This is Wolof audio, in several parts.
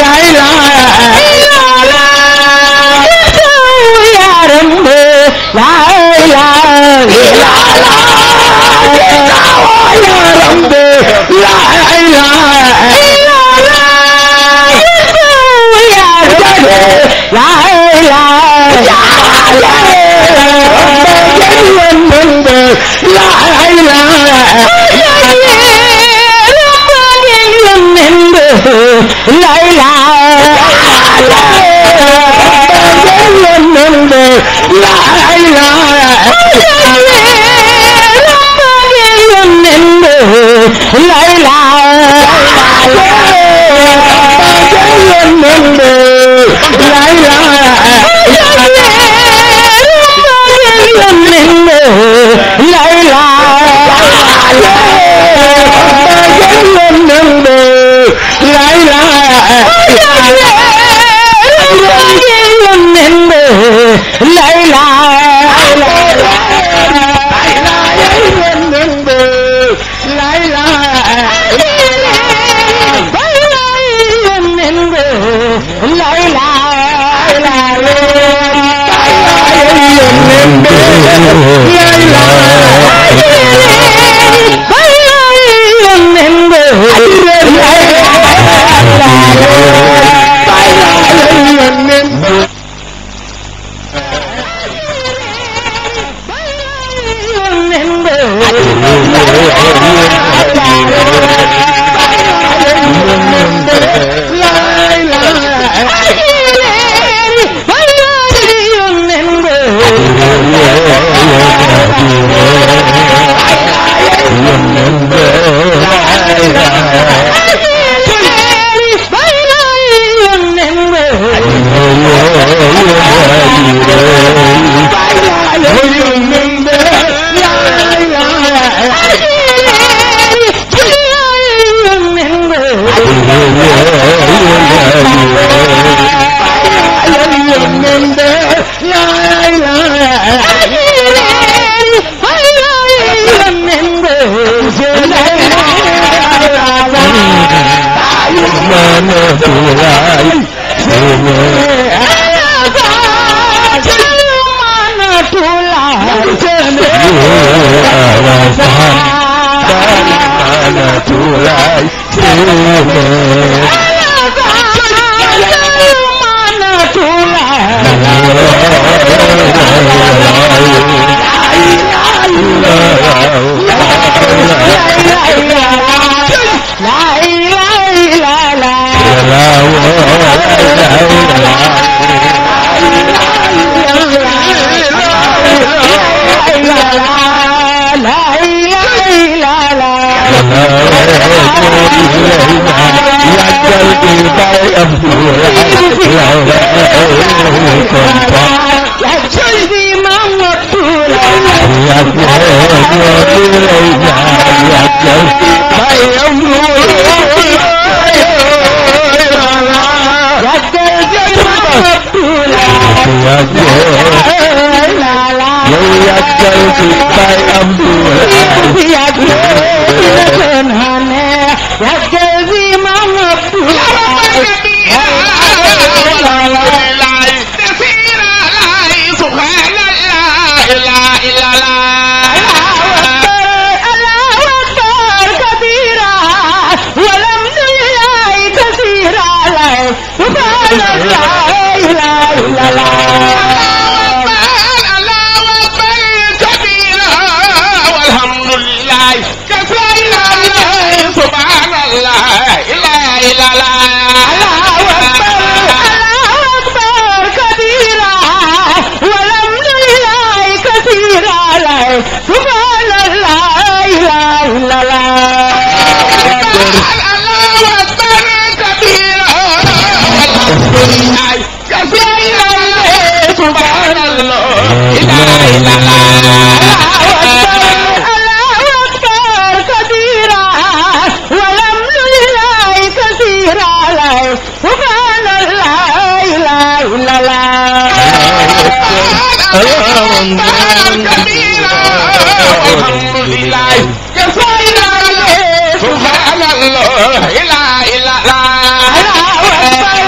Subhanallah,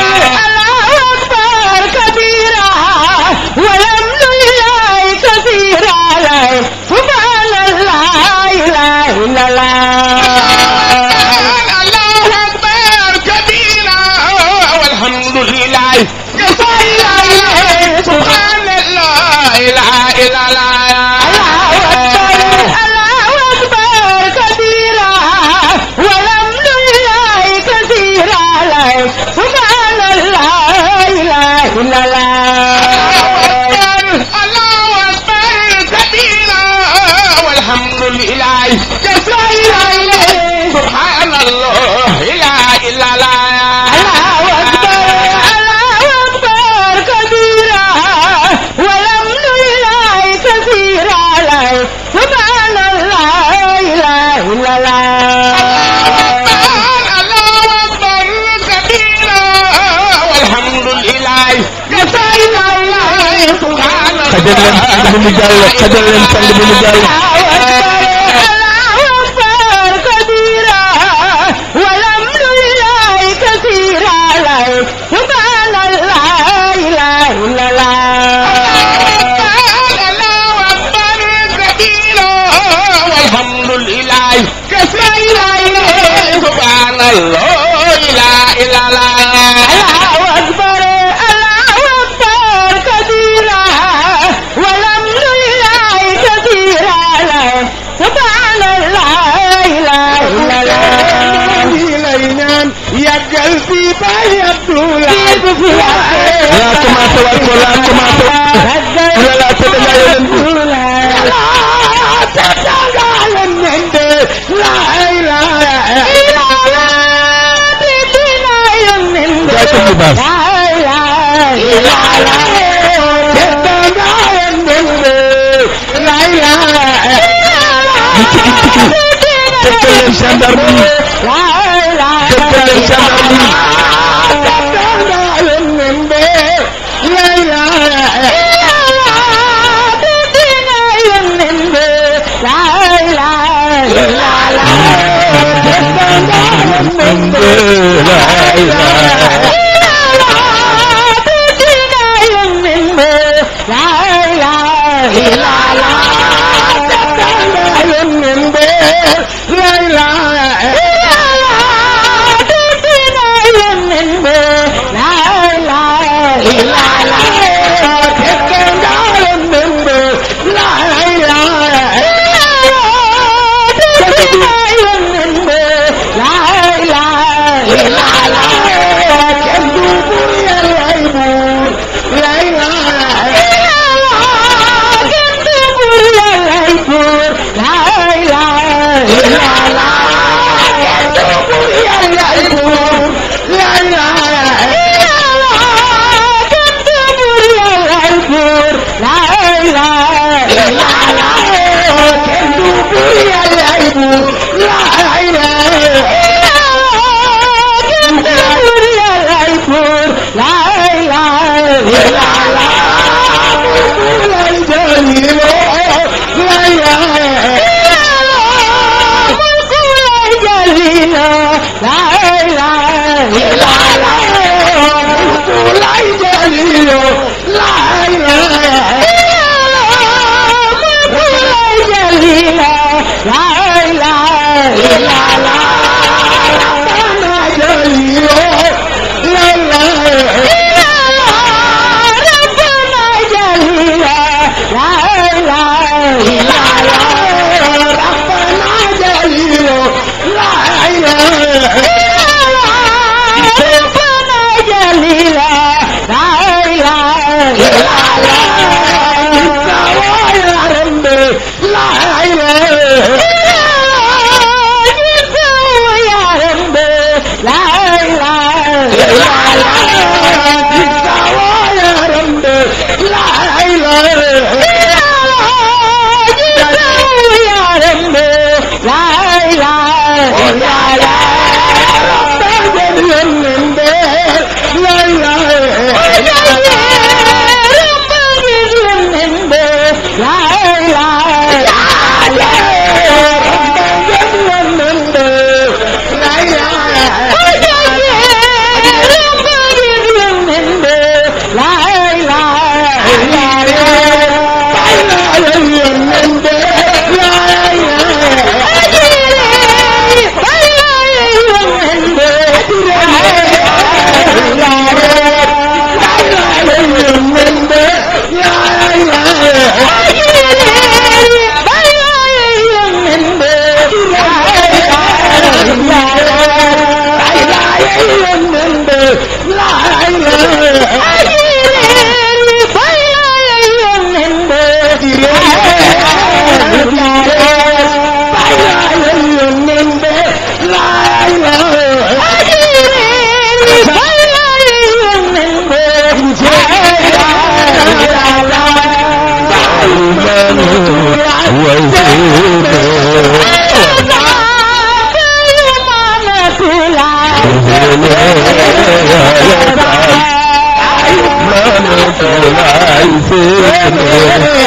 Hey,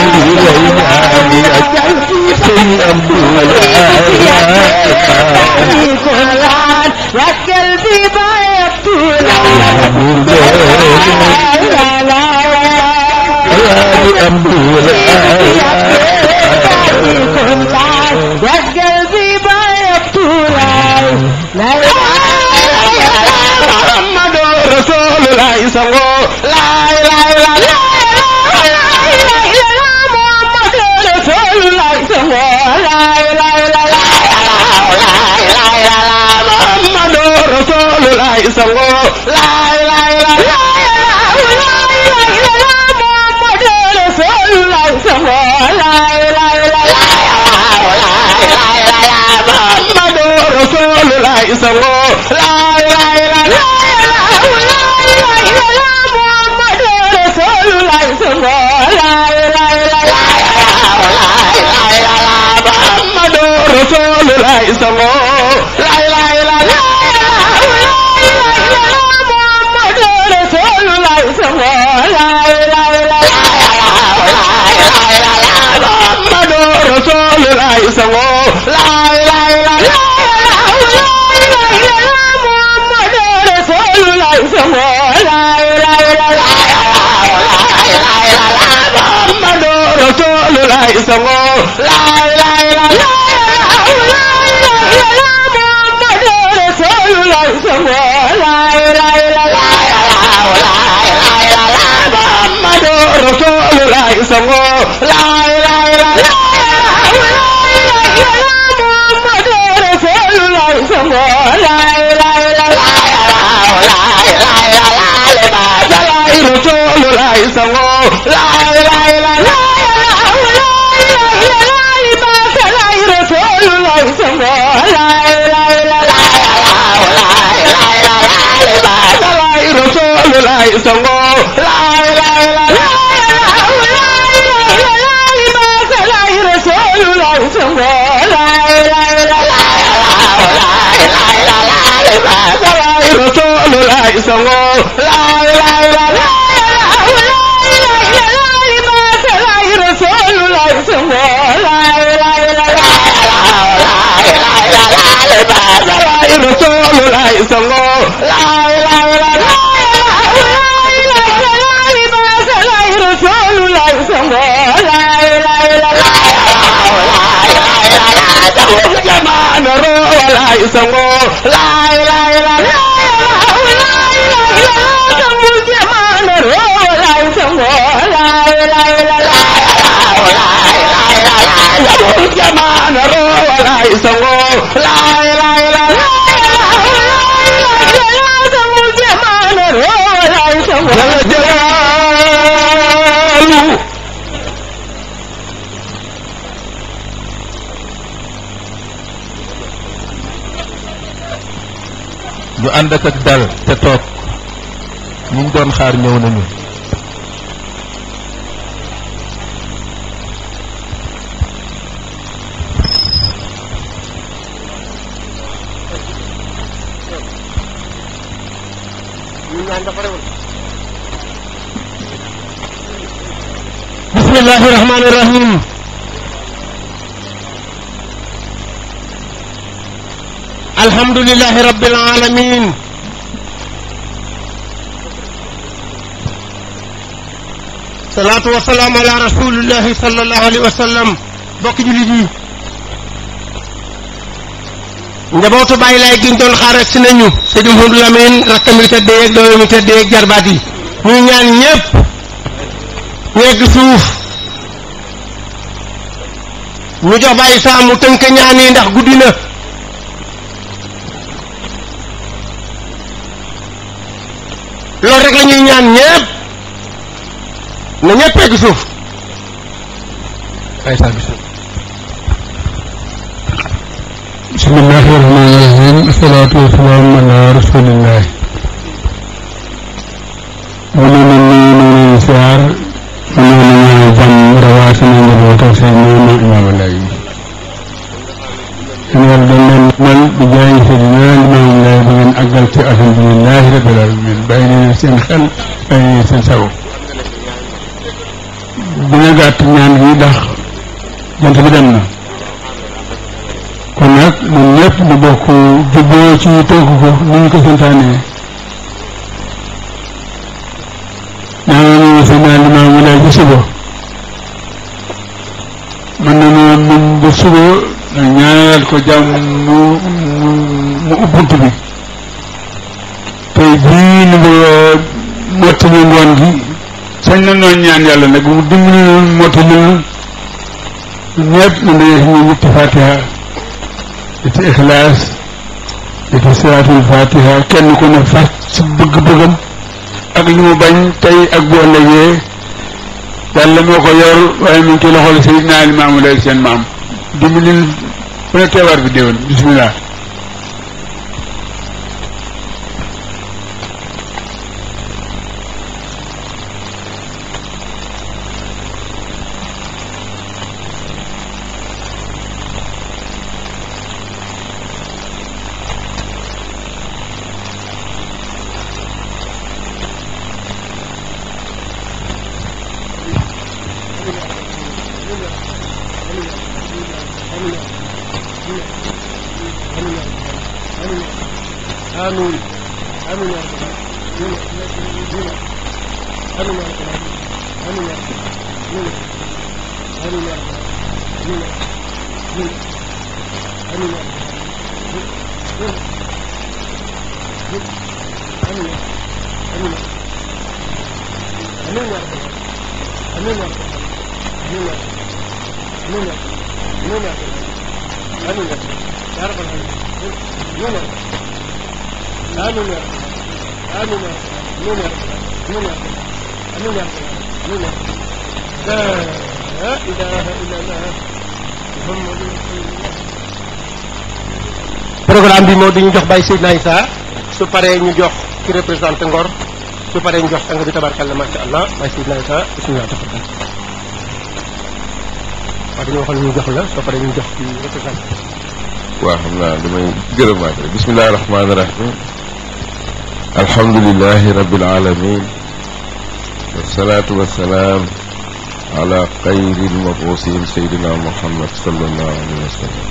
وقلبي بيبتون وقلبي بيبتون لا محمد رسول الله صلى الله لا اله الا الله محمد رسول الله صلى الله لا اله الا الله محمد رسول الله صلى الله لا اله الا الله محمد رسول الله صلى الله لا اله الا محمد رسول الله صلى الله لا اله الا محمد رسول الله صلى الله لا اله الا محمد رسول الله صلى الله لا اله الا محمد رسول الله صلى الله لا اله الا محمد رسول الله صلى الله لا اله الا محمد رسول الله صلى الله لا اله الا محمد رسول الله صلى الله لا اله الا محمد رسول الله صلى الله لا اله الا محمد رسول الله صلى الله لا اله الا محمد رسول الله صلى الله لا اله الا رسول الله صلى الله لا اله الا رسول الله صلى الله لا اله الا رسول الله صلى الله لا اله الا رسول الله صلى الله لا اله الا رسول الله صلى الله لا اله الا رسول الله صلى الله لا اله الا رسول الله صلى الله لا اله الا رسول الله صلى الله لا اله الا جمعنا روح ولا يسمو لا اله الا جمعنا روح ولا يسمو لا اله الا جمعنا روح ولا يسمو لا اله الا جمعنا روح ولا يسمو ñu ànd ak dal te toog ñu doon xaar ñëw nañu bismillahi rahmani rahim alhamdulillahi rabbil alamin salaatu wa salaam ala rasulillahi sallallahu alayhi wa sallam bokk jullit yi njabootu bàyyi laay giñ doon xaar si nañu Seydi Mouhamadou Lamine rakkam yi tëddee ak doomam yi tëddee ak jarbaat yi ñuy ñaan ñépp ñegg suuf ñu jox bàyyi saa mu tënk ñaan yi ndax guddi na loolu rek la ñuy ñaan ñépp na ñépp egg suuf ay sa bismillahi rahmani rahim asalaatu wasalaamu ala rasulillah mu ne na ñu siyaar mu ne na ñaan jàmm rawatina njabootam say maama imaam Laay yàlla dañ leen man di jaay Seydina Limaamu Laay ba ngeen àggal ci alhamdulilahi rabbil alamin bàyyi leen seen xel bàyyi leen seen sago dina gàtt ñaan gi ndax jant bi dem na kon nag ñun ñëpp ñu bokk jubboo ci tënk ko ni ñu ko santaanee ñaanal ñu sa ñaan Limaamu Laay ci suba mën na noonu mun ba suba ñaanal ko jàmm mu ubbut bi tey jii ni nga mottali ngoon gi sañ na noonu ñaan yàlla nag mu dimbali noonu mottali ñëpp na ndeyee ñu ñetti fatiha ñetti ixlaas ñetti salaatul fatiha kenn ku ne fas ci bëgg-bëggam ak li mu bañ tey ak bu ëllëgee yàlla moo ko yor waaye mu ngi ci loxol Seydina Limaamu Laay seen maam dimbali ku ne teewaat bi déwén bismillah آمين آمين يا رب آمين آمين يا لا إله إلا الله محمد رسول الله. programme bi moo di ñu jox Baye Seydina Issa su paree ñu jox ki représenté Ngor su paree ñu jox sang bi tabarkalla macha allah Baye Seydina Issa bismillah tafaddal. waaw dañoo waxoon ñu jox la soo paree ñu jox ki représenté. waaw xam naa damay gërëmaat rek bismillahi rahmaani rahim alhamdulilahi rabbil alamin wasalaatu wasalaam ala xayril mabuusin sayyidina muhammad sallallahu alayhi wa sallam.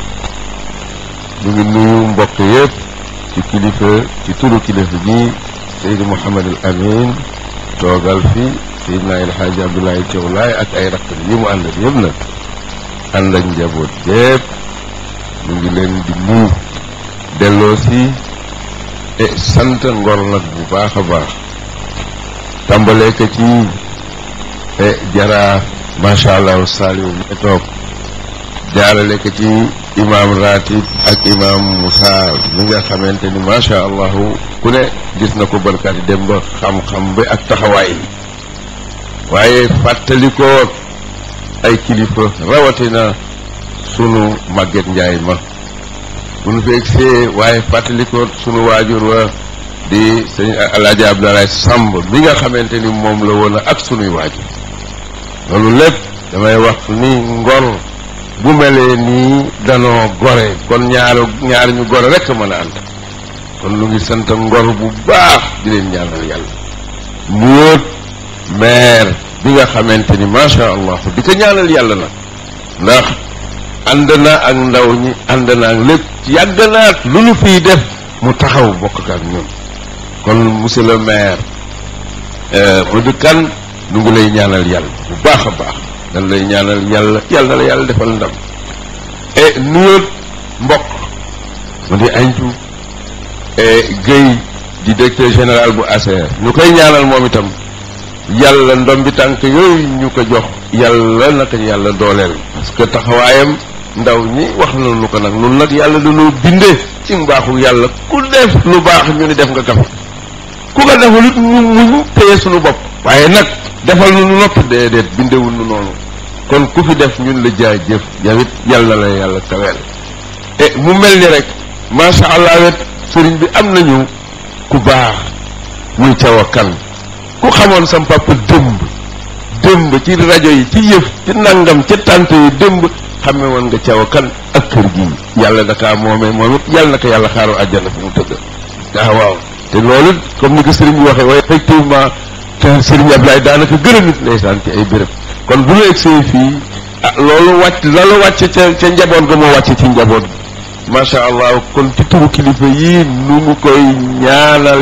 ñu ngi nuyu mbokk yëpp ci kilifa ci turu kilifa gi Seydi Mouhamad al Amin toogal fi Seydina El Hadji Abdoulaye Thiaw Laye ak ay rakk yi mu ànd ak yëpp nag ànd ak njaboot yëpp ñu ngi leen di nuyu delloo si sant Ngor nag bu baax a baax tàmbalee ko ci jaraaf macha allah Saliou mi toog jaarale ko ci imam ratib ak imam Moussa mi nga xamante ni macha allah ku ne gis na ko barkaati dem ba xam-xam ba ak taxawaay waaye fàttalikoo ay kilifa rawatina sunu Maguette Ndiaye ma bu nu feeg see waaye fàttalikoo sunu waajur wa di sëñ Alaaji Abdoulaye Samb mi nga xamante ni moom la woon ak sunuy waajur loolu lépp damay wax ni Ngor bu melee nii danoo gore kon ñaar ñu gore rek mën a ànd kon lu ngi sant Ngor bu baax di leen ñaanal yàlla nuyoot maire bi nga xamante ni macha allah di ko ñaanal yàlla nag ndax ànd na ak ndaw ñi ànd na ak lépp yàgg naat lu ñu fiy def mu taxaw bokk ak ñun kon monsieur le maire Modou Kane nu ngi lay ñaanal yàlla bu baax a baax dañ lay ñaanal yàlla yàlla na la yàlla defal ndam et nuyoot mbokk mu di Añtu Guèye di directeur général bu ACR ñu koy ñaanal moom itam yàlla ndom bi tànk yooyu ñu ko jox yàlla naka yàlla dooleel parce que taxawaayam ndaw ñi wax nañu ko nag nun nag yàlla dañoo bindee ci mbaaxu yàlla ku def lu baax ñu ni def nga kafe ku ko defal it ñu muñu téye suñu bopp waaye nag defal nu nu nopp déedéet bindewul nu noonu kon ku fi def ñun la jaajëf yow it yàlla la yàlla kaweel mu mel ni rek macha allah wet sëriñ bi am nañu ku baax muy Thiaw Kane ku xamoon sam papa démb ci rajo yi ci yëf ci nangam ci tànt yi démb xame woon nga Thiaw Kane ak kër gi yàlla dakaa moomee moom it yàlla na ko yàlla xaaru àjjana fu mu tëdd waaw te loolu comme ni ko sëriñ bi waxee waaye effectivement te sëriñ Ablaye daanaka gën a nit ndeysaan ci ay béréb kon bu ñu egsee fii loolu wàcc ca njaboot ga moo wàcc ci njaboot macha allah. kon ci turu kilifa yii nu ngi koy ñaanal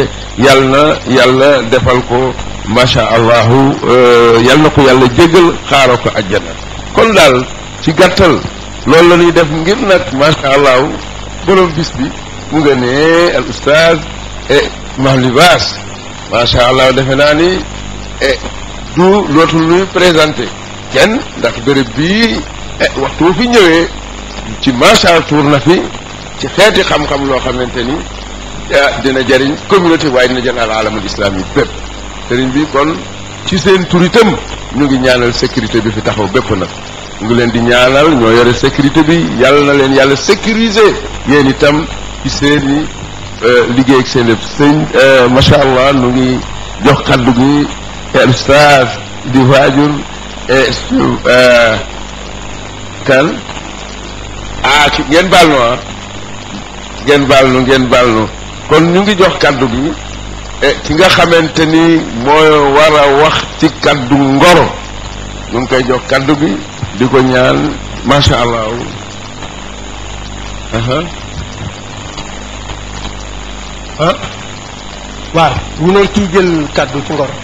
yàlla defal ko macha allah yal na ko yàlla jégal xaaroo ko àjjana. kon daal ci gàttal loolu la ñuy def ngir nag macha allah borom bis bi mu nga ne al ustaaz Mahlibas macha allah defe naa ni du lootul luy présenté kenn ndax béréb bii waxtu fi ñëwee ci macha allah tuur na fi ci xeeti xam-xam loo xamante ni dina jëriñ communauté waaye dina jëriñ al alamul islami bépp. sëriñ bi kon ci seen tur itam ñu ngi ñaanal sécurité bi fi taxaw bépp nag ñu ngi leen di ñaanal ñoo yore sécurité bi yàlla na leen yàlla sécuriser yéen itam ci seeni liggéey ak seen lépp sëñ macha allah nu ngi jox kaddu gi al ustaaz di waajur kan ngeen baal nu kon ñu ngi jox kaddu gi ki nga xamante ni mooy war a wax ci kaddu ngoro ñu ngi koy jox kaddu gi di ko ñaan macha allah. waaw ñu ne kii jël kaddu ci ngoro.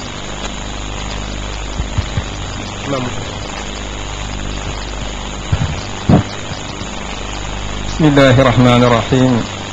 bismillahi rahmani rahim.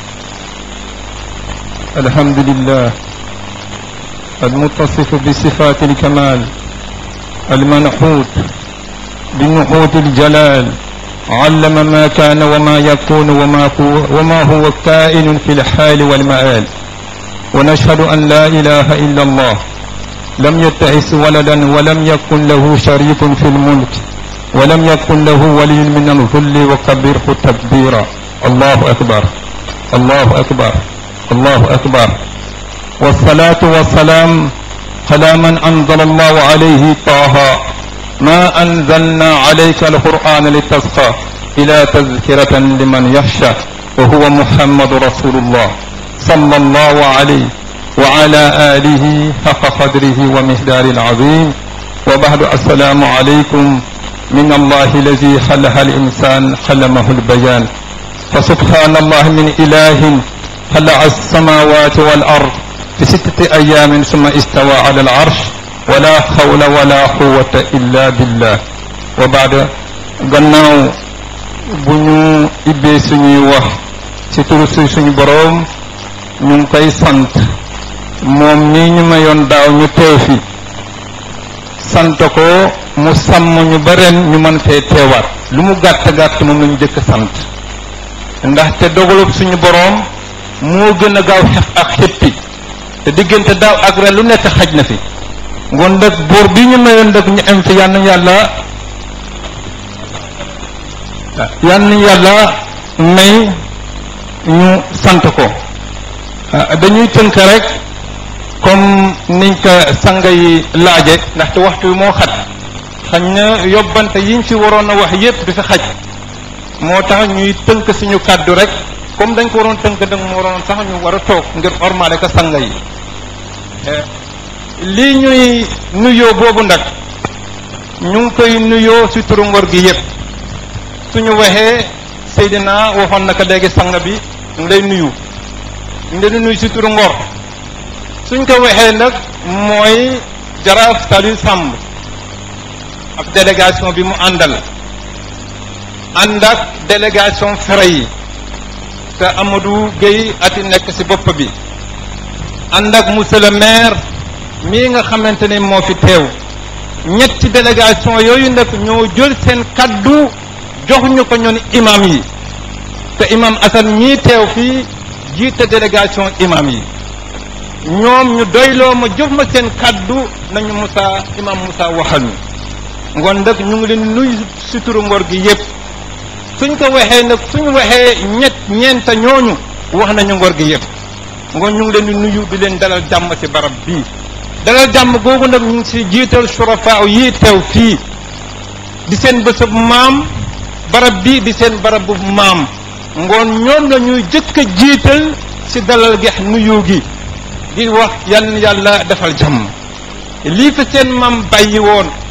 alhamdulillah المتصف بصفات الكمال المنحوت بنحوت الجلال علم ما كان وما يكون وما هو كائن في الحال والمآل ونشهد أن لا إله إلا الله لم يتخذ ولدا ولم يكن له شريك في الملك ولم يكن له ولي من الذل وكبره تكبيرا. الله أكبر الله أكبر الله أكبر. والصلاة والسلام على من أنزل الله عليه طه ما أنزلنا عليك القرآن لتشقى إلى تذكرة لمن يخشى وهو محمد رسول الله صلى الله عليه وعلى آله حق قدره ومقداره العظيم. وبعد السلام عليكم من الله الذي خلق الإنسان علمه البيان. فسبحان الله من إله خلق السماوات والأرض في 6 أيام ثم استوى على العرش ولا حول ولا قوة إلا بالله. وبعد gannaaw bu ñu ibbee suñuy wax ci turu suñu boroom ñu ngi koy sant moom nii ñu mayoon daaw ñu teew fi sant ko mu sàmm ñu ba ren ñu mën fee teewaat lu mu gàtt gàtt moom lañu jëkk sant ndaxte dogalub suñu boroom moo gën a gaaw xef ak xéppi te diggante daaw ak ren lu nekk xaj na fi ngoon nag buur bi ñu mayoon nag ñu am fi yal na yàlla may ñu sant ko. dañuy tënk rek comme niñ ko sanga yi laaje ndaxte waxtu wi moo xat xañ na yóbbante yiñ fi waroon a wax yépp du fi xaj moo tax ñuy tënk suñu kàddu rek comme dañ ko waroon tënk nag mu waroon sax ñu war a toog ngir ormaale ko sanga yi. lii ñuy nuyoo boobu nag ñu ngi koy nuyoo ci turu ngor gi yépp suñu waxee Seydina waxoon na ko léegi sang bi ñu lay nuyu ñu leen di nuyu ci turu ngor suñ ko waxee nag mooy jaraaf Saliou Samb ak délégation bi mu àndal ànd ak délégation fere yi te Amadou Gueye ati nekk ci bopp bi ànd ak monsieur le maire mii nga xamante ne moo fi teew ñetti délégation yooyu nag ñoo jël seen kaddu jox ñu ko ñoon imam yi te imam Assane mii teew fii jiite délégation imam yi ñoom ñu doyloo ma jox ma seen kaddu nañu imam Moussa waxal ñu ngoon nag ñu ngi leen nuyu ci turu ngor gi yépp suñ ko waxee nag suñ waxee ñeenta ñooñu wax nañu ngor gi yépp ngoon ñu ngi leen di nuyu di leen dalal jàmm ci barab bii dalal jàmm googu nag ñu ngi ci jiital surafa yi teew fii di seen bésëb maam barab bii di seen barab bu maam ngoon ñoom la ñuy jëkk a jiital ci dalal geex nuyu gi di wax yal na yàlla defal jàmm lii fi seen maam bàyyi woon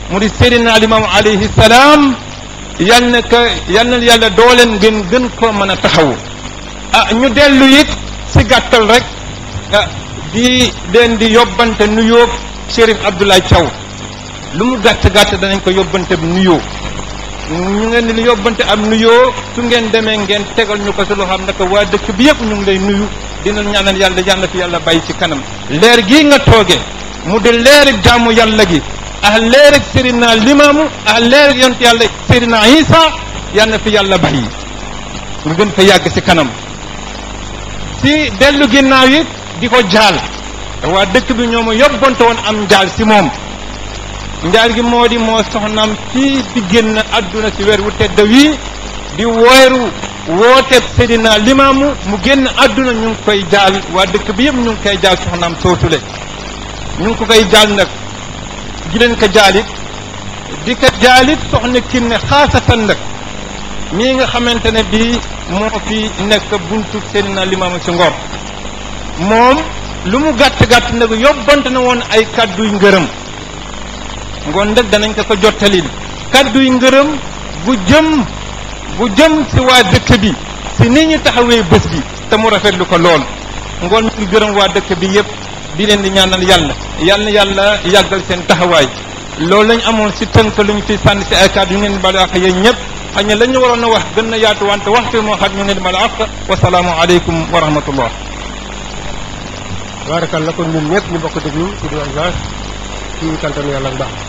mu di Seydina Limaamu alayhi salaam yal na yàlla dooleen ngeen gën koo mën a taxawu ñu dellu it si gàttal rek di leen di yóbbante nuyoo Chérif Abdoulaye Thiaw lu mu gàtt danañ ko yóbbante nuyoo ñu ngeen di yóbbante am nuyoo su ngeen demee ngeen tegal ñu ko si loo xam naka waa dëkk bi yëpp ñu ngi lay nuyu dina ñaanal yàlla yàlla fi yàlla bàyyi ci kanam leer gii nga tooge mu di leeri jaamu yàlla gi leer ak Seydina Limaamu leer ak yonent yàlla Seydina Isa yàlla fi yàlla bàyyi ñu gën fa yàgg si kanam si dellu ginnaaw yi di ko jaal waa dëkk bi ñoo ma yóbbante woon am njaal si moom njaal gi moo di moo soxnaam fii di génn àdduna si weer wu tedd wii di weeru wooteeb Seydina Limaamu mu génn àdduna ñu ngi koy jaal waa dëkk bi yëpp ñu ngi koy jaal soxnaam soosule ñu ngi ko koy jaal nag di leen ko jaalit di ko jaalit soxna Kiné xaasatan nag mii nga xamante ne bii moo fi nekk buntu Seydina Limaamu si Ngor moom lu mu gàtt nag yóbbante na woon ay kàdduy ngërëm ngoon nag danañ ko jottalil kàdduy ngërëm bu jëm si waa dëkk bi si ni ñu taxawee bés bi te mu rafetlu ko lool ngoon ñu ngi gërëm waa dëkk bi yëpp di leen di ñaanal yàlla yàggal seen taxawaay loolu lañ amoon si tënk lu ñu fi sànni si ay kàddu yu ngeen di balu ak yéen ñëpp xëy na la ñu waroon a wax gën na yaatu wante waxtu moo xam ñu ngeen di balu ak wasalaamu aleykum wa rahmatullah. barakallah kon ñun ñëpp ñu bokk déglu ci di wax ci kantanu yàlla ak baax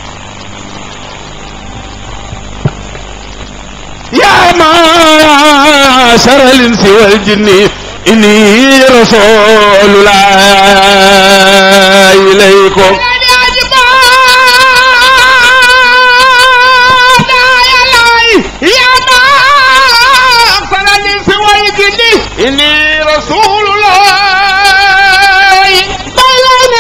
يا معشر الإنس والجن إني رسول الله إليكم يا معشر الإنس والجن إني رسول الله بين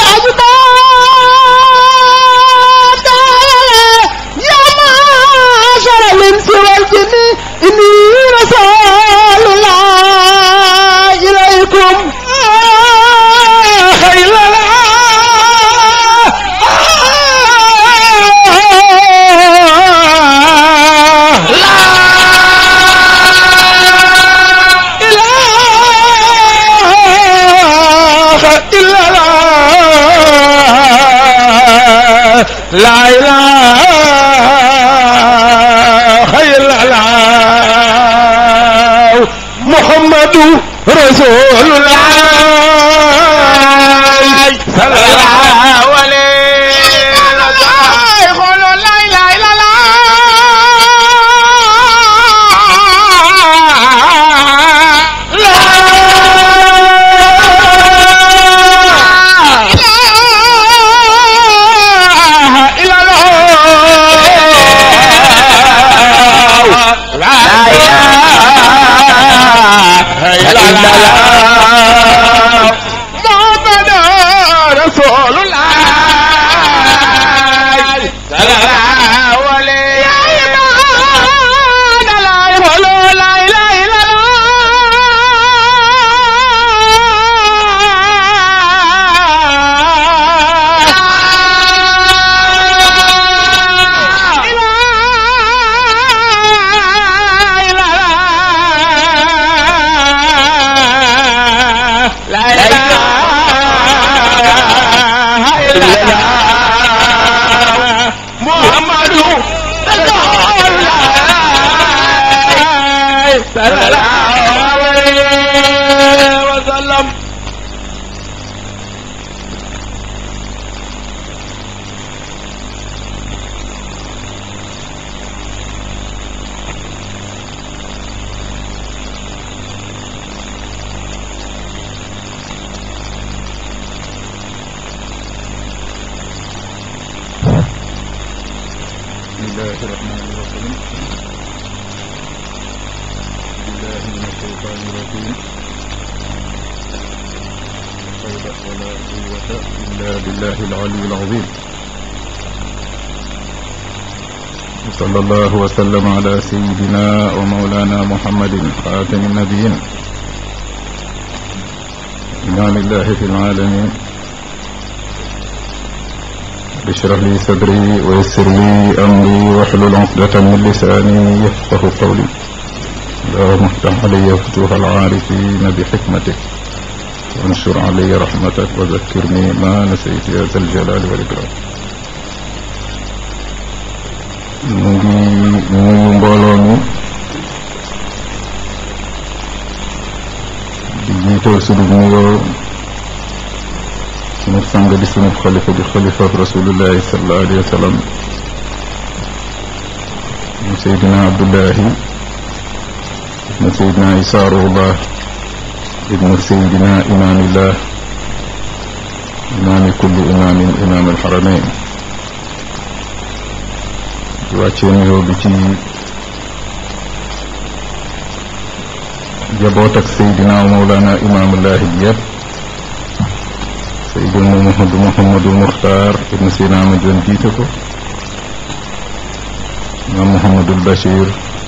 أجباد يا معشر الإنس والجن إني رسول الله إليكم خير لا إله إلا الله محمد رسول الله صلى الله عليه وسلم لا إله إلا الله محمد رسول الله صلى الله عليه وسلم لا إله إلا صلى الله عليه وسلم بسم الله الرحمن الرحيم بالله من الشيطان الرجيم حول ولا قوة إلا بالله العلي العظيم صلى الله وسلم على سيدنا ومولانا محمد خاتم النبيين إمام الله في العالمين اشرح لي صدري ويسر لي أمري واحلل عقدة من لساني يفقه قولي اللهم افتح علي فتوح العارفين بحكمتك وانشر علي رحمتك وذكرني ما نسيت يا ذا الجلال والإكرام mu ngi nuyu mbooloo mi di jiital sunu nuyoo sunu sang di sunu xalifa di xalifa rasulillahi sallallahu alayhi wa sallam mu Seydina Abdullahi ibnu Seydina Isaa Ruhullah ibnu Seydina imaamillah imaami kulli imaamin imaam alxaramayn wàccee nuyoo bi ci jaboot ak Seydina Mawlana imaamullahi bi yëpp Seydina Muhammadul Muxtaar ibnu Sina Ahmad jiite ko imaam Muhammadul Bachir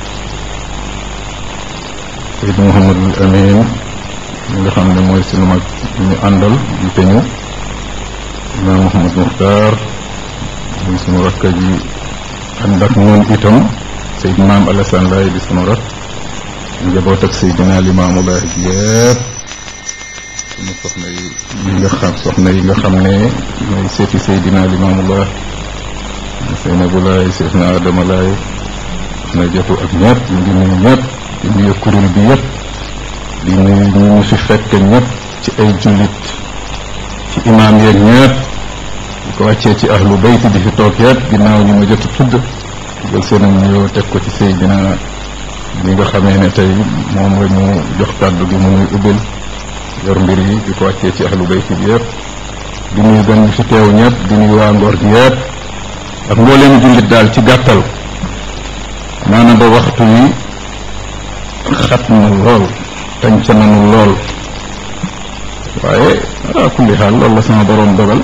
Seydina Muhammadul Amin mi nga xam ne mooy sunu mag ñu àndal jiite ñu imaam Muhammad Muxtaar muy sunu rakka ji ànd ak ñoom itam Seydina Maam Alassane Laye di sunu rak njaboot ak Seydina Limaamu Laay bi yëpp sunu soxna yi nga xam ne mooy seeti Seydina Limaamu Laay Seynabu Laay Seydina Adama Laay soxna jotu ak ñëpp ñu ngi nuyu ñëpp di nuyu kuréel bi yëpp di nuyu ñu fi fekk ñëpp ci ay jullit ci imaam yeeg ñëpp di ko wàccee ci ahlu bayt di fi toog yëpp ginnaaw ñu ma jot a tudd jël seen nuyoo teg ko ci Seydina mi nga xamee ne tey moom la ñu jox kàddu gi mu nuy ubbil yor mbir yi di ko wàccee ci ahlu bayt bi yëpp di nuyu gan fi teew ñëpp di nuyu waa Ngor gi yëpp ak mbooleem jullit daal ci gàttal maanaam ba waxtu yi xat na lool tànc nanu lool waaye ala kulli xaal loolu la sama boroom dogal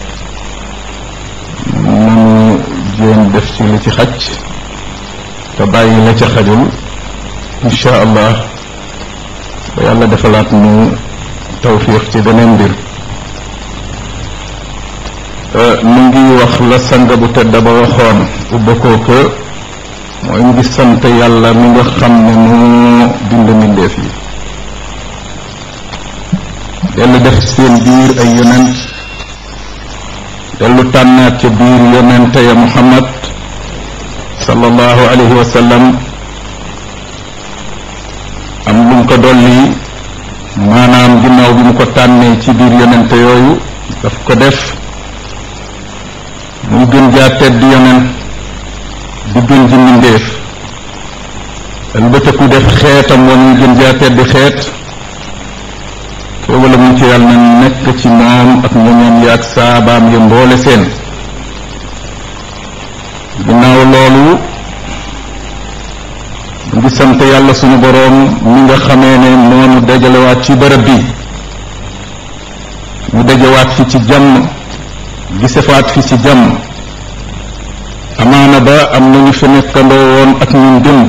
nanu jéem def ci li ci xaj te bàyyi la ca xajul insha allah ba yàlla defalaat nu tawfiix ci beneen mbir mu ngi wax la sang bu tedd ba waxoon ubba kooka mooy ngi sant yàlla mi nga xam ne moo bind mbindeef yi dellu def seen biir ay yonent dellu tànnaat ca biir yonente ya Muhammad sallallahu alayhi wa sallam am lu mu ko dolli maanaam ginnaaw bi mu ko tànnee ci biir yonente yooyu daf ko def muy gën jaa tedd yonent di gën ji mbindéef ëlbëtëku def xeetam woon muy gën jaa tedd xeet wala mu ci yàlla na nekk ci moom ak ñoñam ya ak saabaam ya mboole seen ginnaaw loolu mu ngi sant yàlla suñu boroom mi nga xamee ne moonu dajalewaat ci bërëb bi mu dajawaat fi ci jàmm gisefaat fi ci jàmm amaana ba am nañu fi nekkandoo woon ak ñun démb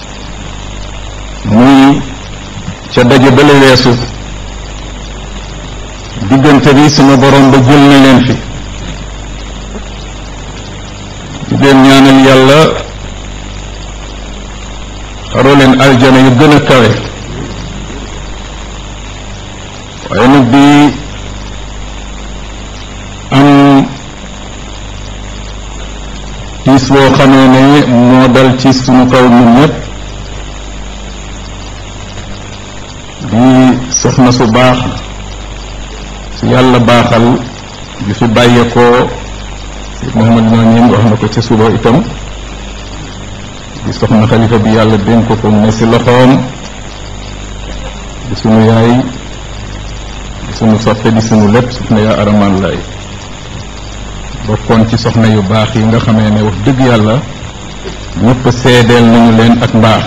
muy ca daje bale weesu diggante bi sama borom ba jël na leen fi di leen ñaanal yàlla xaroo leen aljana yu gën a kawe waaye nag bi am tiis boo xamee ne moo dal ci sunu kaw ñun ñëpp di soxna su baax su yàlla baaxal di fi bàyyeekoo Mouhamad Mamin wax na ko ca suba itam di soxna xalifa bi yàlla dénk ko ne si loxoom di sunu yaay di sunu soppe di sunu lépp soxna yaa aramaan lay bokkoon ci soxna yu baax yi nga xamee ne wax dëgg yàlla ñëpp seedeel nañu leen ak mbaax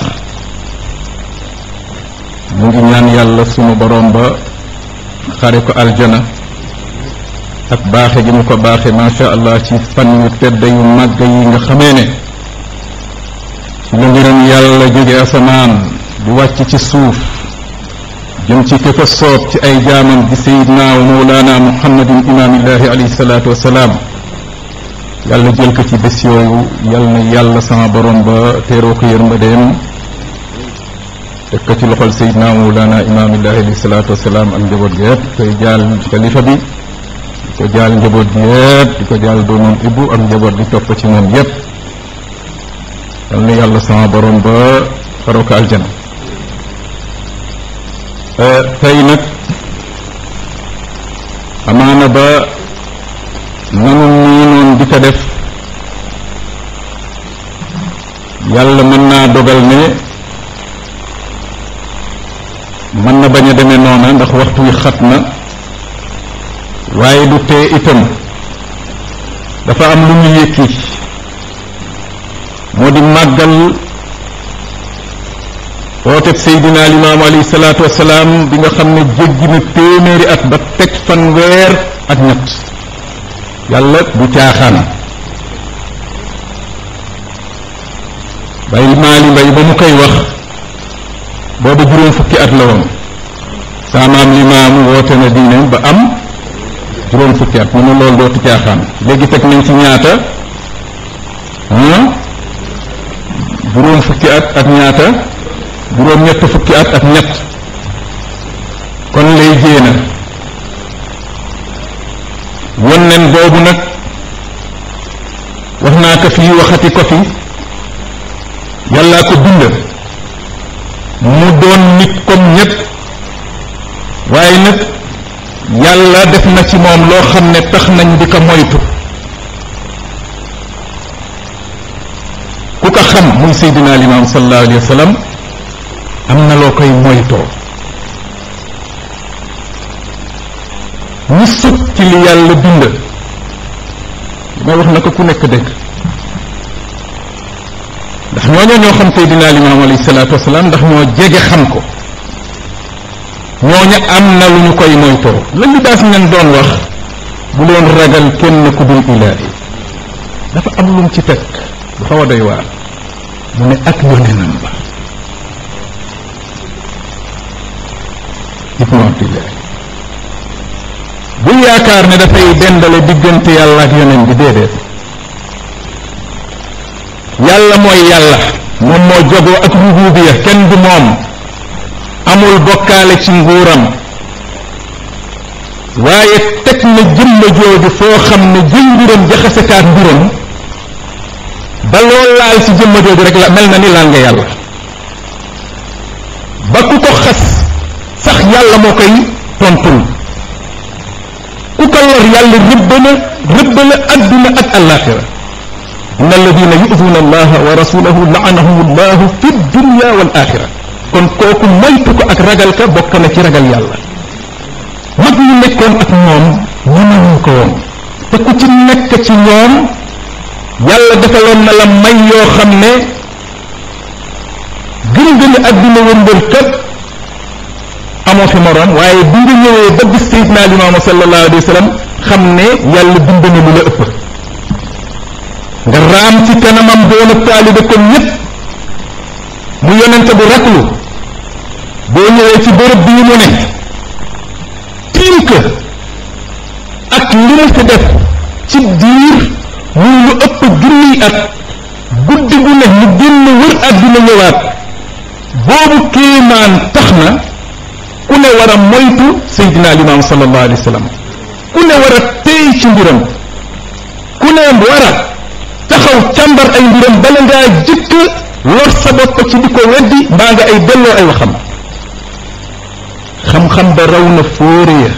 mu ngi ñaan yàlla sunu borom ba xare ko aljana ak baaxe gi mu ko baaxe macha allah ci fan yu tedd yu màgg yi nga xamee ne ci la ngërëm yàlla jóge asamaan di wàcc ci suuf jëm ci ki ko soob ci ay jaamam di sayidna wa mawlana muhammadin imaamillahi alayhi salaatu wasalaam yàlla jël ko ci bés yooyu yal na yàlla sama borom ba teeroo ko yërmandeem teg ko ci loxol Seydina Mawlana imaamillahi alayhi salaatu wasalaam ak njaboot gi yëpp koy jaal xalifa bi di ko jaal njaboot gi yëpp di ko jaal doomam Ibbu ak njaboot gi topp ci moom yëpp yal na yàlla sama borom ba xaroo ko aljana tey nag amaana ba nanu nii noonu di ko def yàlla mën naa dogal ne mën na bañ a demee noona ndax waxtu wi xat na waaye du tee itam dafa am lu ñu yëkki moo di màggal wooteb Seydina Limaamu alayhi salaatu wasalaam bi nga xam ne jéggi na téeméeri at ba teg fanweer ak ñett yàlla du caaxaan bay maali mbay ba mu koy wax booba juróom fukki at la woon saamaam Limaamu woote na diine ba am juróom fukki at mu ne loolu dootu caaxaan léegi teg nañ ci ñaata juróom fukki at ak ñaata juróom ñett fukki at ak ñett kon lay jéena wonneen boobu nag wax naa ko fii waxati ko fi yàllaa ko bind mu doon nit comme ñépp waaye nag yàlla def na ci moom loo xam ne tax nañu di ko moytu ku ko xam muy Seydina Limaam sallallahu alayhi wa sallam am na loo koy moytoo ñu sut ci li yàlla bind may wax na ko ku nekk dégg ndax ñooñu ñoo xam Seydina Limaam alayhi salaatu wasalaam ndax ñoo jege xam ko ñooñu am na lu ñu koy moytoo la ñu daas ngeen doon wax bu leen ragal kenn ku dul ilaahi dafa am lu mu ci teg bu xaw a doy waar mu ne ak yonenam ba ibnu abdillah bul yaakaar ne dafay dendale diggante yàlla ak yonent bi déedéet yàlla mooy yàlla moom moo jogoo ak rububiya kenn du moom amul bokkaale ci nguuram waaye teg na jëmma jooju foo xam ne jël mbiram jaxasekaat mbiram ba lool laal ci jëmma jooju rek la mel na ni laal nga yàlla ba ku ko xas sax yàlla moo koy tontul ku ko lor yàlla rëbb la adduna ak alaxira inna alladina yu'duna allaha wa rasulahu la'anahum allahu fi dunya wal axira kon kooku moytu ko ak ragal ka bokk na ci ragal yàlla mag ñu nekkoon ak ñoom ñëmewuñ ko woon te ku ci nekk ci ñoom yàlla defaloon na la may yoo xam ne gën adduna wëndal këpp amoo fi moroom waaye bi nga ñëwee ba gis Seydina Limaamu sallallahu alayhi wa sallam xam ne yàlla bind na lu la ëpp nga raam ci kanamam doon ak taalibe comme ñépp mu yonente bu raklu boo ñëwee ci bërëb bii mu ne tiim ka ak li mu fi def ci diir muy lu ëpp junniy at guddi gu ne mu génn wër àdduna ñëwaat boobu kéemaan tax na ku ne war a moytu Seydina Limaam sallallahu alayhi wa sallam ku ne war a téy ci mbiram ku ne war a taxaw càmbar ay mbiram bala ngaa jëkk lor sa bopp ci di ko weddi mbaa nga ay delloo ay waxam xam-xam ba raw na fóore ya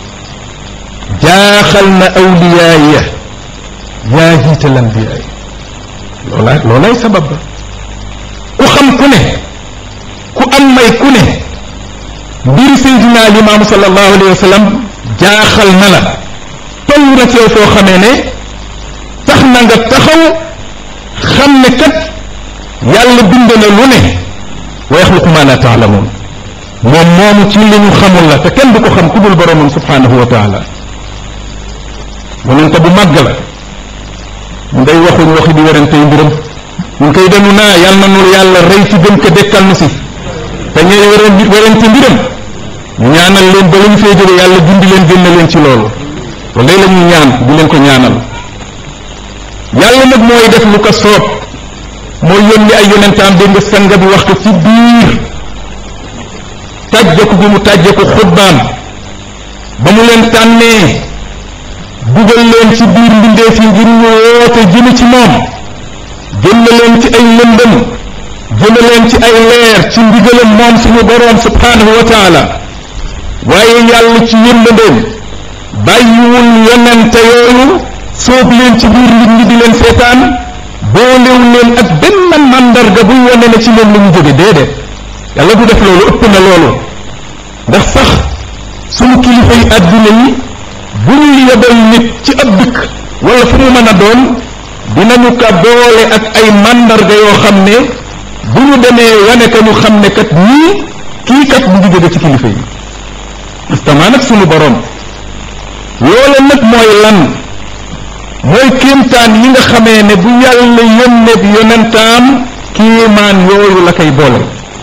jaaxal na awliyaa ya yaa jiital anbiyaa yi loolay sabab ba ku xam ku ne ku am may ku ne mbiri Seydina Limaamu sallallahu alayhi wa sallam jaaxal na la toll na ci yow foo xamee ne tax na nga taxaw xam ne kat yàlla bind na lu ne wa yaxluqu ma la taalamuun moom moomu ci li ñu xamul la te kenn du ko xam ku dul boroomam subhanahu wa taala yonente bu màgg la mu day waxuñ waxi di werantey mbiram ñun koy denu naa yàlla na nu yàlla rey ci gën ko dekkal nu si te ñooy werante mbiram ñu ñaanal leen ba la ñu fee jóge yàlla dindi leen génne leen ci loolu wala la ñuy ñaan di leen ko ñaanal yàlla nag mooy def lu ko soob mooy yónni ay yonentaam dégg nga sanga bi wax ko ci biir tàjjaku bi mu tàjjaku xutbaam ba mu leen tànnee dugal leen ci biir mbindeef yi ngir ñu woote jëme ci moom jëme leen ci ay lëndëm jëme leen ci ay leer ci ndigalam moom suñu boroom subhaanahu wa taala waaye yàlla ci yërmandeem bàyyiwul yonente yooyu soob leen ci biir nit ñi di leen seetaan boolew leen ak benn màndarga buy wane ne ci leen lu ñu jóge déedéet yàlla du def loolu ëpp na loolu ndax sax suñu kilifa yi àddina yi bu ñuy yebal nit ci ab dëkk wala fu mu mën a doon dinañu ko boole ak ay màndarga yoo xam ne bu ñu demee wane ko ñu xam ne kat ñii kii kat mu ngi jóge ci kilifa yi astamaa nag suñu borom loola nag mooy lan mooy kéemtaan yi nga xamee ne bu yàlla yónnee bi yonentaam kéemaan yooyu la koy boole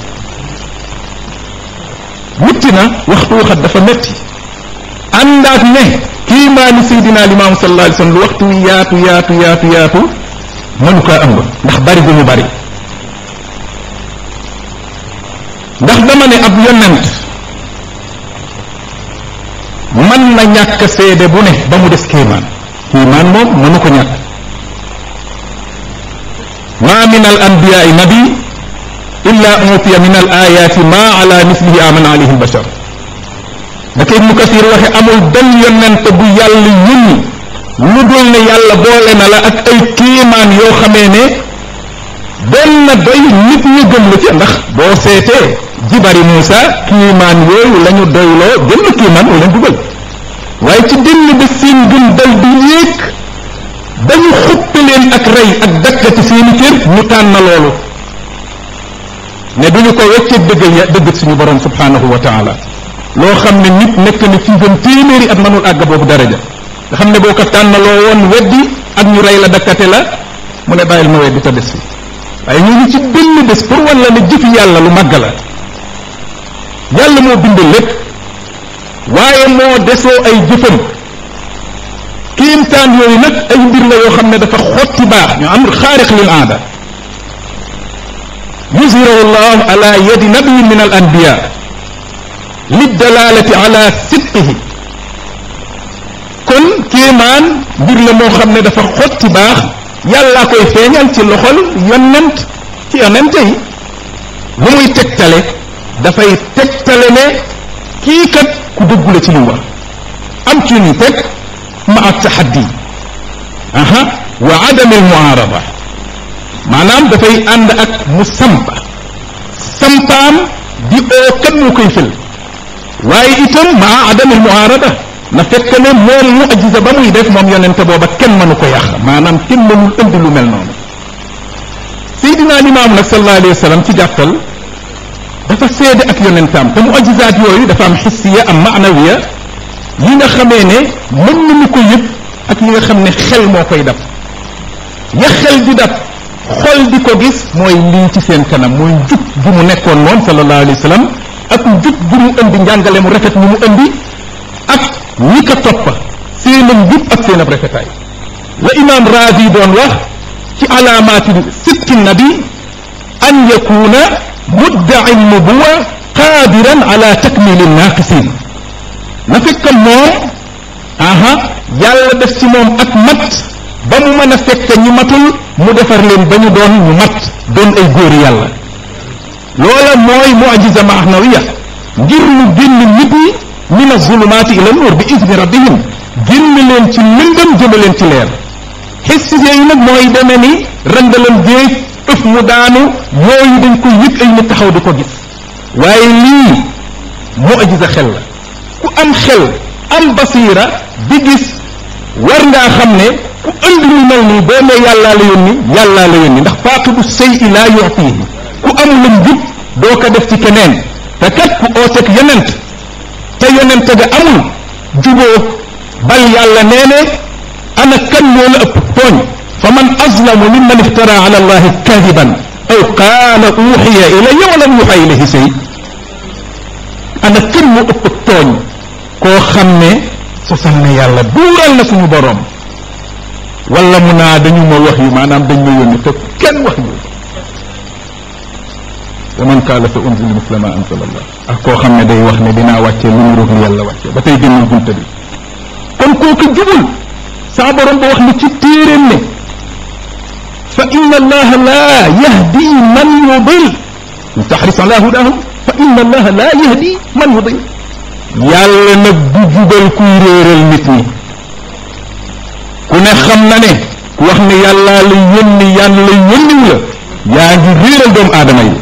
metti na waxtu waxat dafa metti àndaat ne kéemaani Seydina Limaamu sallallahu alayhi wa sallam lu waxtu wi yaatu mënu kaa ëmb ndax bari bu mu bari ndax dama ne ab yonent mën na ñàkk seede bu ne ba mu des kéemaan kéemaan moom mënu ko ñàkk ma min al anbiyaai nabi illa utiya min al ayati ma ala mislihi amana alayhi al bashar da koy Ibnu Kasiir waxe amul benn yonent bu yàlla yónni lu dul ne yàlla boole na la ak ay kéemaan yoo xamee ne benn doy nit ñi gëm la ci ndax boo seetee jibari Muusa kéemaan yooyu la ñu doyloo benn kéemaan moo leen dugal waaye ci dënn ba seen gëm dal di yéeg dañu xuppe leen ak rey ak dakkati seeni kër ñu tànn loolu ne duñu ko wecceeg dëgg suñu borom subhanahu wa taala loo xam ne nit nekk na fi gën téeméeri at mënul àgg boobu daraja nga xam ne boo ko tànnaloo woon weddi ak ñu rey la dakkate la mu ne bàyyil ma weddi te des fi waaye ñu ngi ci benn bés pour wan la ne jëfi yàlla lu màgg la yàlla moo bind lépp waaye moo desoo ay jëfam kéemtaan yooyu nag ay mbir la yoo xam ne dafa xotti baax ñu am xaariq lil aada yuzhiruhu llah ala yadi nabiyin min al anbiya liddalalati ala sidqihi kon kéemaan mbir la moo xam ne dafa xotti baax yàllaa koy feeñal ci loxol yonent ci yonente yi lu muy tegtale dafay tegtale ne kii kat ku dëggu la ci li mu wax am ci ñu teg ma ak taxaddi wa adami almuarada maanaam dafay ànd ak mu sampaam di oo kat mu koy fël waaye itam ma adami almuarada na fekk ne moom mu'jiza ba muy def moom yonente booba kenn mënu ko yàq maanaam kenn mënul indi lu mel noonu Seydina Limaamu nag sallallahu alayhi wa sallam ci gàttal dafa seede ak yonentaam te mu'jizaat yooyu dafa am xissiya am maanawiya yi nga xamee ne mën nañu ko yëg ak yi nga xam ne xel moo koy dab ya xel di dab xol di ko gis mooy lii ci seen kanam mooy njub gi mu nekkoon moom sallallahu alayhi wa sallam ak njub gi mu indi njàngale mu rafet ni mu indi ak ñi ko toppa seen njub ak seen ab rafetaay la imam Razi doon wax ci alaamaati sidqi nabi an yakuna mudda'i nubuwa qaadiran ala takmili naaqisin na fekk moom yàlla def ci moom ak mat ba mu mën a fekk ñi matul mu defar leen ba ñu doon ñu mat doon ay góori yàlla loola mooy mu'jiza ma'nawiya ngir mu génn nit ñi min az-zulumaati ila nuur bi izni rabbihim génn leen ci lëndëm jëme leen ci leer xissise yi nag mooy demee ni randalam géej ëf mu daanu yooyu dañ ko yëg ay nit taxaw di ko gis waaye lii mu'jiza xel la ku am xel am basiira di gis war ngaa xam ne ku ënd lu mel nii boo nee yàllaa la yónni ndax faaqidu shay'i laa yu'tiihi ku amul la njub doo ko def ci keneen te kat ku ooteeg yonent te yonent ga amul juboo bal yàlla nee ne ana kan moo la ëpp tooñ fa man azlamu mimman iftara ala allahi kadiban aw qaala uxiya ilayya wa lam yuxa ilayhi shay ana kan moo ëpp tooñ koo xam ne sosal na yàlla duural na suñu boroom wala mu naa dañu ma wax yu maanaam dañ ma yónni te kenn wax yu wa man qaala sa unzilu misla ma anzala Allah ak koo xam ne day wax ne dinaa wàccee lu mu roog li yàlla wàccee ba tey génnul bunta bi kon kooku jubul saa borom ba wax ni ci téeréem ne fa inna allaha laa yahdi man yudil in tahris ala hudahum fa inna allaha laa yahdi man yudil yàlla nag du jubal kuy réeral nit ñi ku ne xam na ne ku wax ne yàllaa la yónni yàlla yónniw la yaa ngi réeral doomu aadama yi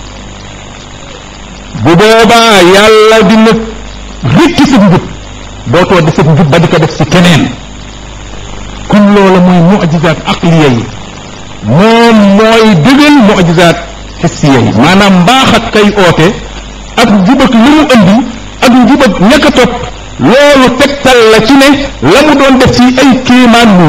bu boobaa yàlla dina rikki sa njub dootoo def sa njub ba di ko def ci keneen kon loola mooy mu'jizaat aqliya yi moom mooy dëggal mu'jizaat hissiya yi maanaam mbaax ak kay oote ak njub ak lu mu indi ak njub ak ñàkk a topp loolu tegtal la ci ne la mu doon def ci ay kéemaan mu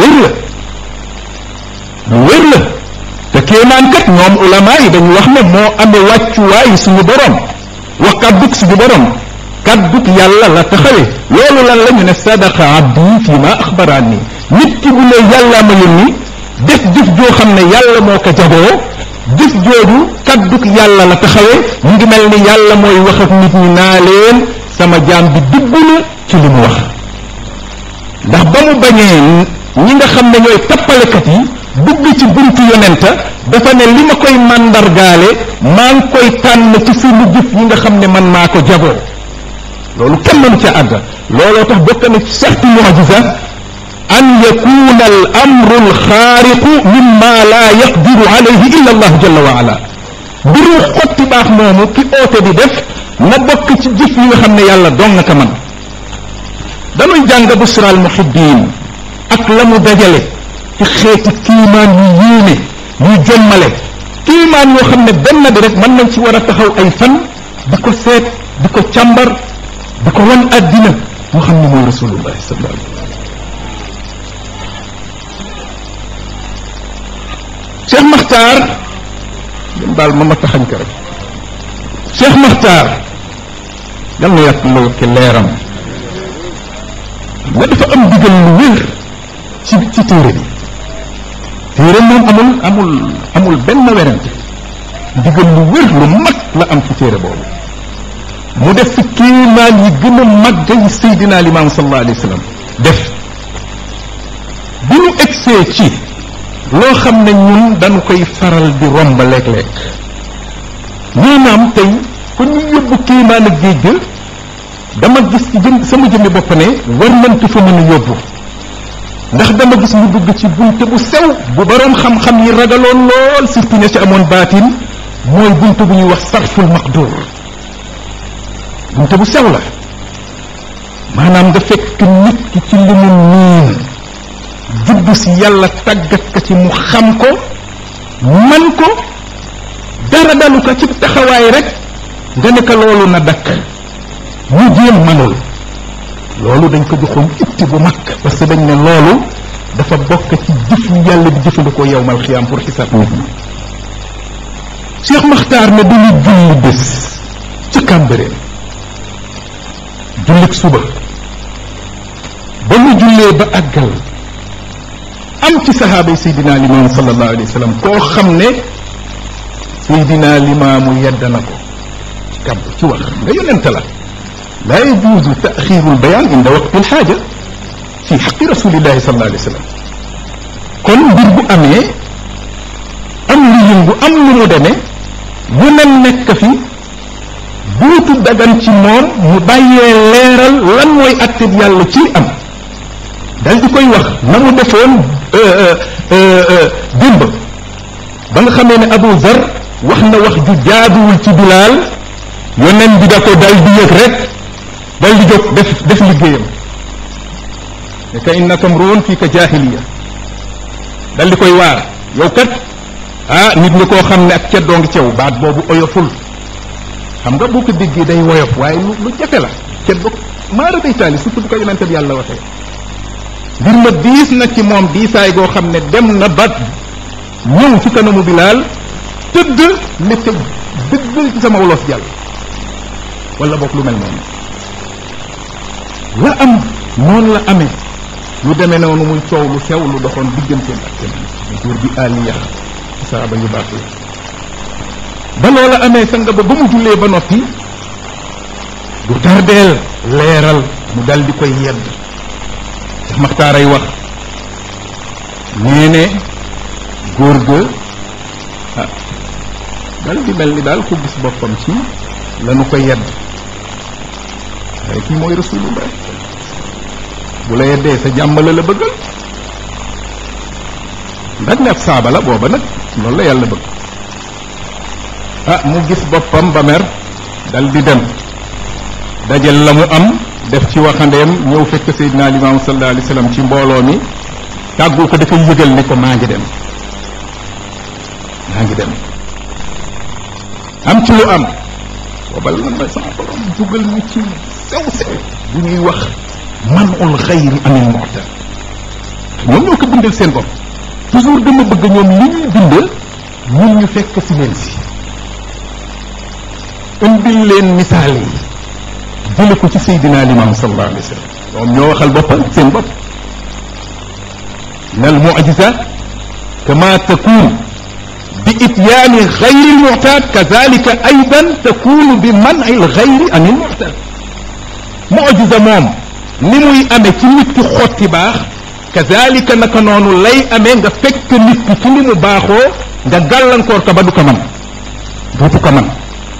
wér la te kéemaan kat ñoom ulama yi dañu wax ne moo amee wàccuwaay suñu borom wax kàddug suñu borom kàddug yàlla la taxawee loolu lan la ñu ne sadaqa abdi fi ma axbarani nit ki bu ne yàlla ma yónni def jëf joo xam ne yàlla moo ko jagoo jëf jooju kàddug yàlla la taxawee mu ngi mel ni yàlla mooy wax ak nit ñi naa leen sama jaam bi dugg na ci li mu wax ndax ba mu bañee ñi nga xam ne ñooy tappalekat yi dugg ci buntu yonenta dafa ne li ma koy màndargaale maa ngi koy tànn ci suñu jëf yi nga xam ne man maa ko jagoo loolu kenn mënu ca àgg looloo tax bokk na ci sarti mu'jiza an yakuna al amru al xaariqu mimma la yaqdiru alayhi illa allah jalla wa ala mbiru xotti baax moomu ki oote di def na bokk ci jëf yi nga xam ne yàlla dong ka man dañuy jàng busra al muhibbin ak la mu dajale ci xeeti kiimaan yu yéene yu jommale kiimaan yoo xam ne benn bi rek mën nañ ci war a taxaw ay fan di ko seet di ko càmbar di ko wan àddina moo xam ne mooy rasulullahi sallallahu alayhi wa sallam Cheikh Makhtar ngeen baal ma taxañ ko rek Cheikh Makhtar yal na yàlla ki leeram nga dafa am digal lu wér ci téere bi téere moom amul benn werante digal lu wér lu mag la am ci téere boobu mu def fi kéemaan yi gën a mag yi Seydina Limaam sallallahu alayhi wa sallam def bi ñu egsee ci loo xam ne ñun dañu koy faral di romb léeg-léeg maanaam tey ku ñu yóbbu kéemaan ak géej ga dama gis ci sama jëmmi bopp ne war nañ fa mën a yóbbu ndax dama gis mu dugg ci bunte bu sew bu boroom xam-xam yi ragaloon lool surtout ña ci amoon baatin mooy bunte bu ñuy wax sarful maqdur bunte bu sew la maanaam nga fekk nit ki ci li mu miin judd si yàlla tàggat ko ci mu xam ko man ko dara dalu ko ci taxawaay rek nga ne ko loolu na dakk mu jéem manul loolu dañ ko joxoon itti bu mag parce que dañ ne loolu dafa bokk ci jëf yu yàlla di jëfandikoo yawmal xiyaam pour xisaab nit ñi Cheikh Makhtar ne du ñu julli bés ci Cambérène jullit suba ba mu jullee ba àggal am ci sahaaba yi Seydina Limaamu sallallahu alayhi wa sallam koo xam ne Seydina Limaamu yedd na ko ci kàbb ci wax nga yonente la laa yajuuzu taxiiru lbayaan inda waqti lxaaja fi xaqi rasulillahi sallallahu alayhi wa sallam kon mbir bu amee am lu yëngu am lu mu demee bu nen nekk fi buutu dagan ci moom mu bàyyee leeral lan mooy atteb yàlla ci am dal di koy wax na mu defoon démb ba nga xamee ne Abu Zar wax na wax ju jaaduwul ci Bilaal yonent bi da ko dal di yëg rek dal di jóg def liggéeyam ne ka innaka mruun fii ka jaahiliya dal di koy waar yow kat nit nga koo xam ne ak ceddoo ngi cew baat boobu oyoful xam nga boo ko déggee day woyof waaye lu jafe la ceddoo maara day taali surtout bu ko yonente bi yàlla waxee mbir ma diis na ci moom diisaay goo xam ne dem na ba ñëw ci kanamu Bilaal tëdd ne te dëggal ci sama wolof jàll wala boog lu mel noonu la am noonu la amee lu demee noonu muy coow lu sew lu doxoon digganteem ak keneen góor gi Aliya ci saaba yu baax yi ba loola amee sang ba mu jullee ba noppi du tardeel leeral mu dal di koy yedd Cheikh Maxtaaray wax nee ne góor ga dal di mel ni daal ku gis boppam ci lanu ko yedd waaye kii mooy rasulullah bu la yeddee sa jàmmala la bëggal ndax ne ab saaba la booba nag loolu la yàlla bëgg mu gis boppam ba mer dal di dem dajal la mu am def ci waxandeem ñëw fekk Seydina Limaamu sallallahu alayhi wa sallam ci mbooloo mi tàggul ko dafay yëgal ne ko maa ngi dem am ci lu am boobal na ma sama borom dugal ñu ci sew sew bu ñuy wax manul xayri anil mu'tar ñoom ñoo ko bindal seen bopp toujours dama bëgg ñoom li ñuy bind ñun ñu fekk si leen si indil leen misaal yi jële ko ci Seydina Limaamu sallallahu alayhi wa sallam ñoom ñoo waxal boppam seen bopp na al mu'jizat kama takun bi ityaani xayri al mu'taad kazalika aydan takunu bi man'i al xayri an al mu'taad mu'jiza moom ni muy amee ci nit ki xotti baax kazalika naka noonu lay amee nga fekk nit ki ci li mu baaxoo nga gàllankoor ko ba du ko mën dootu ko mën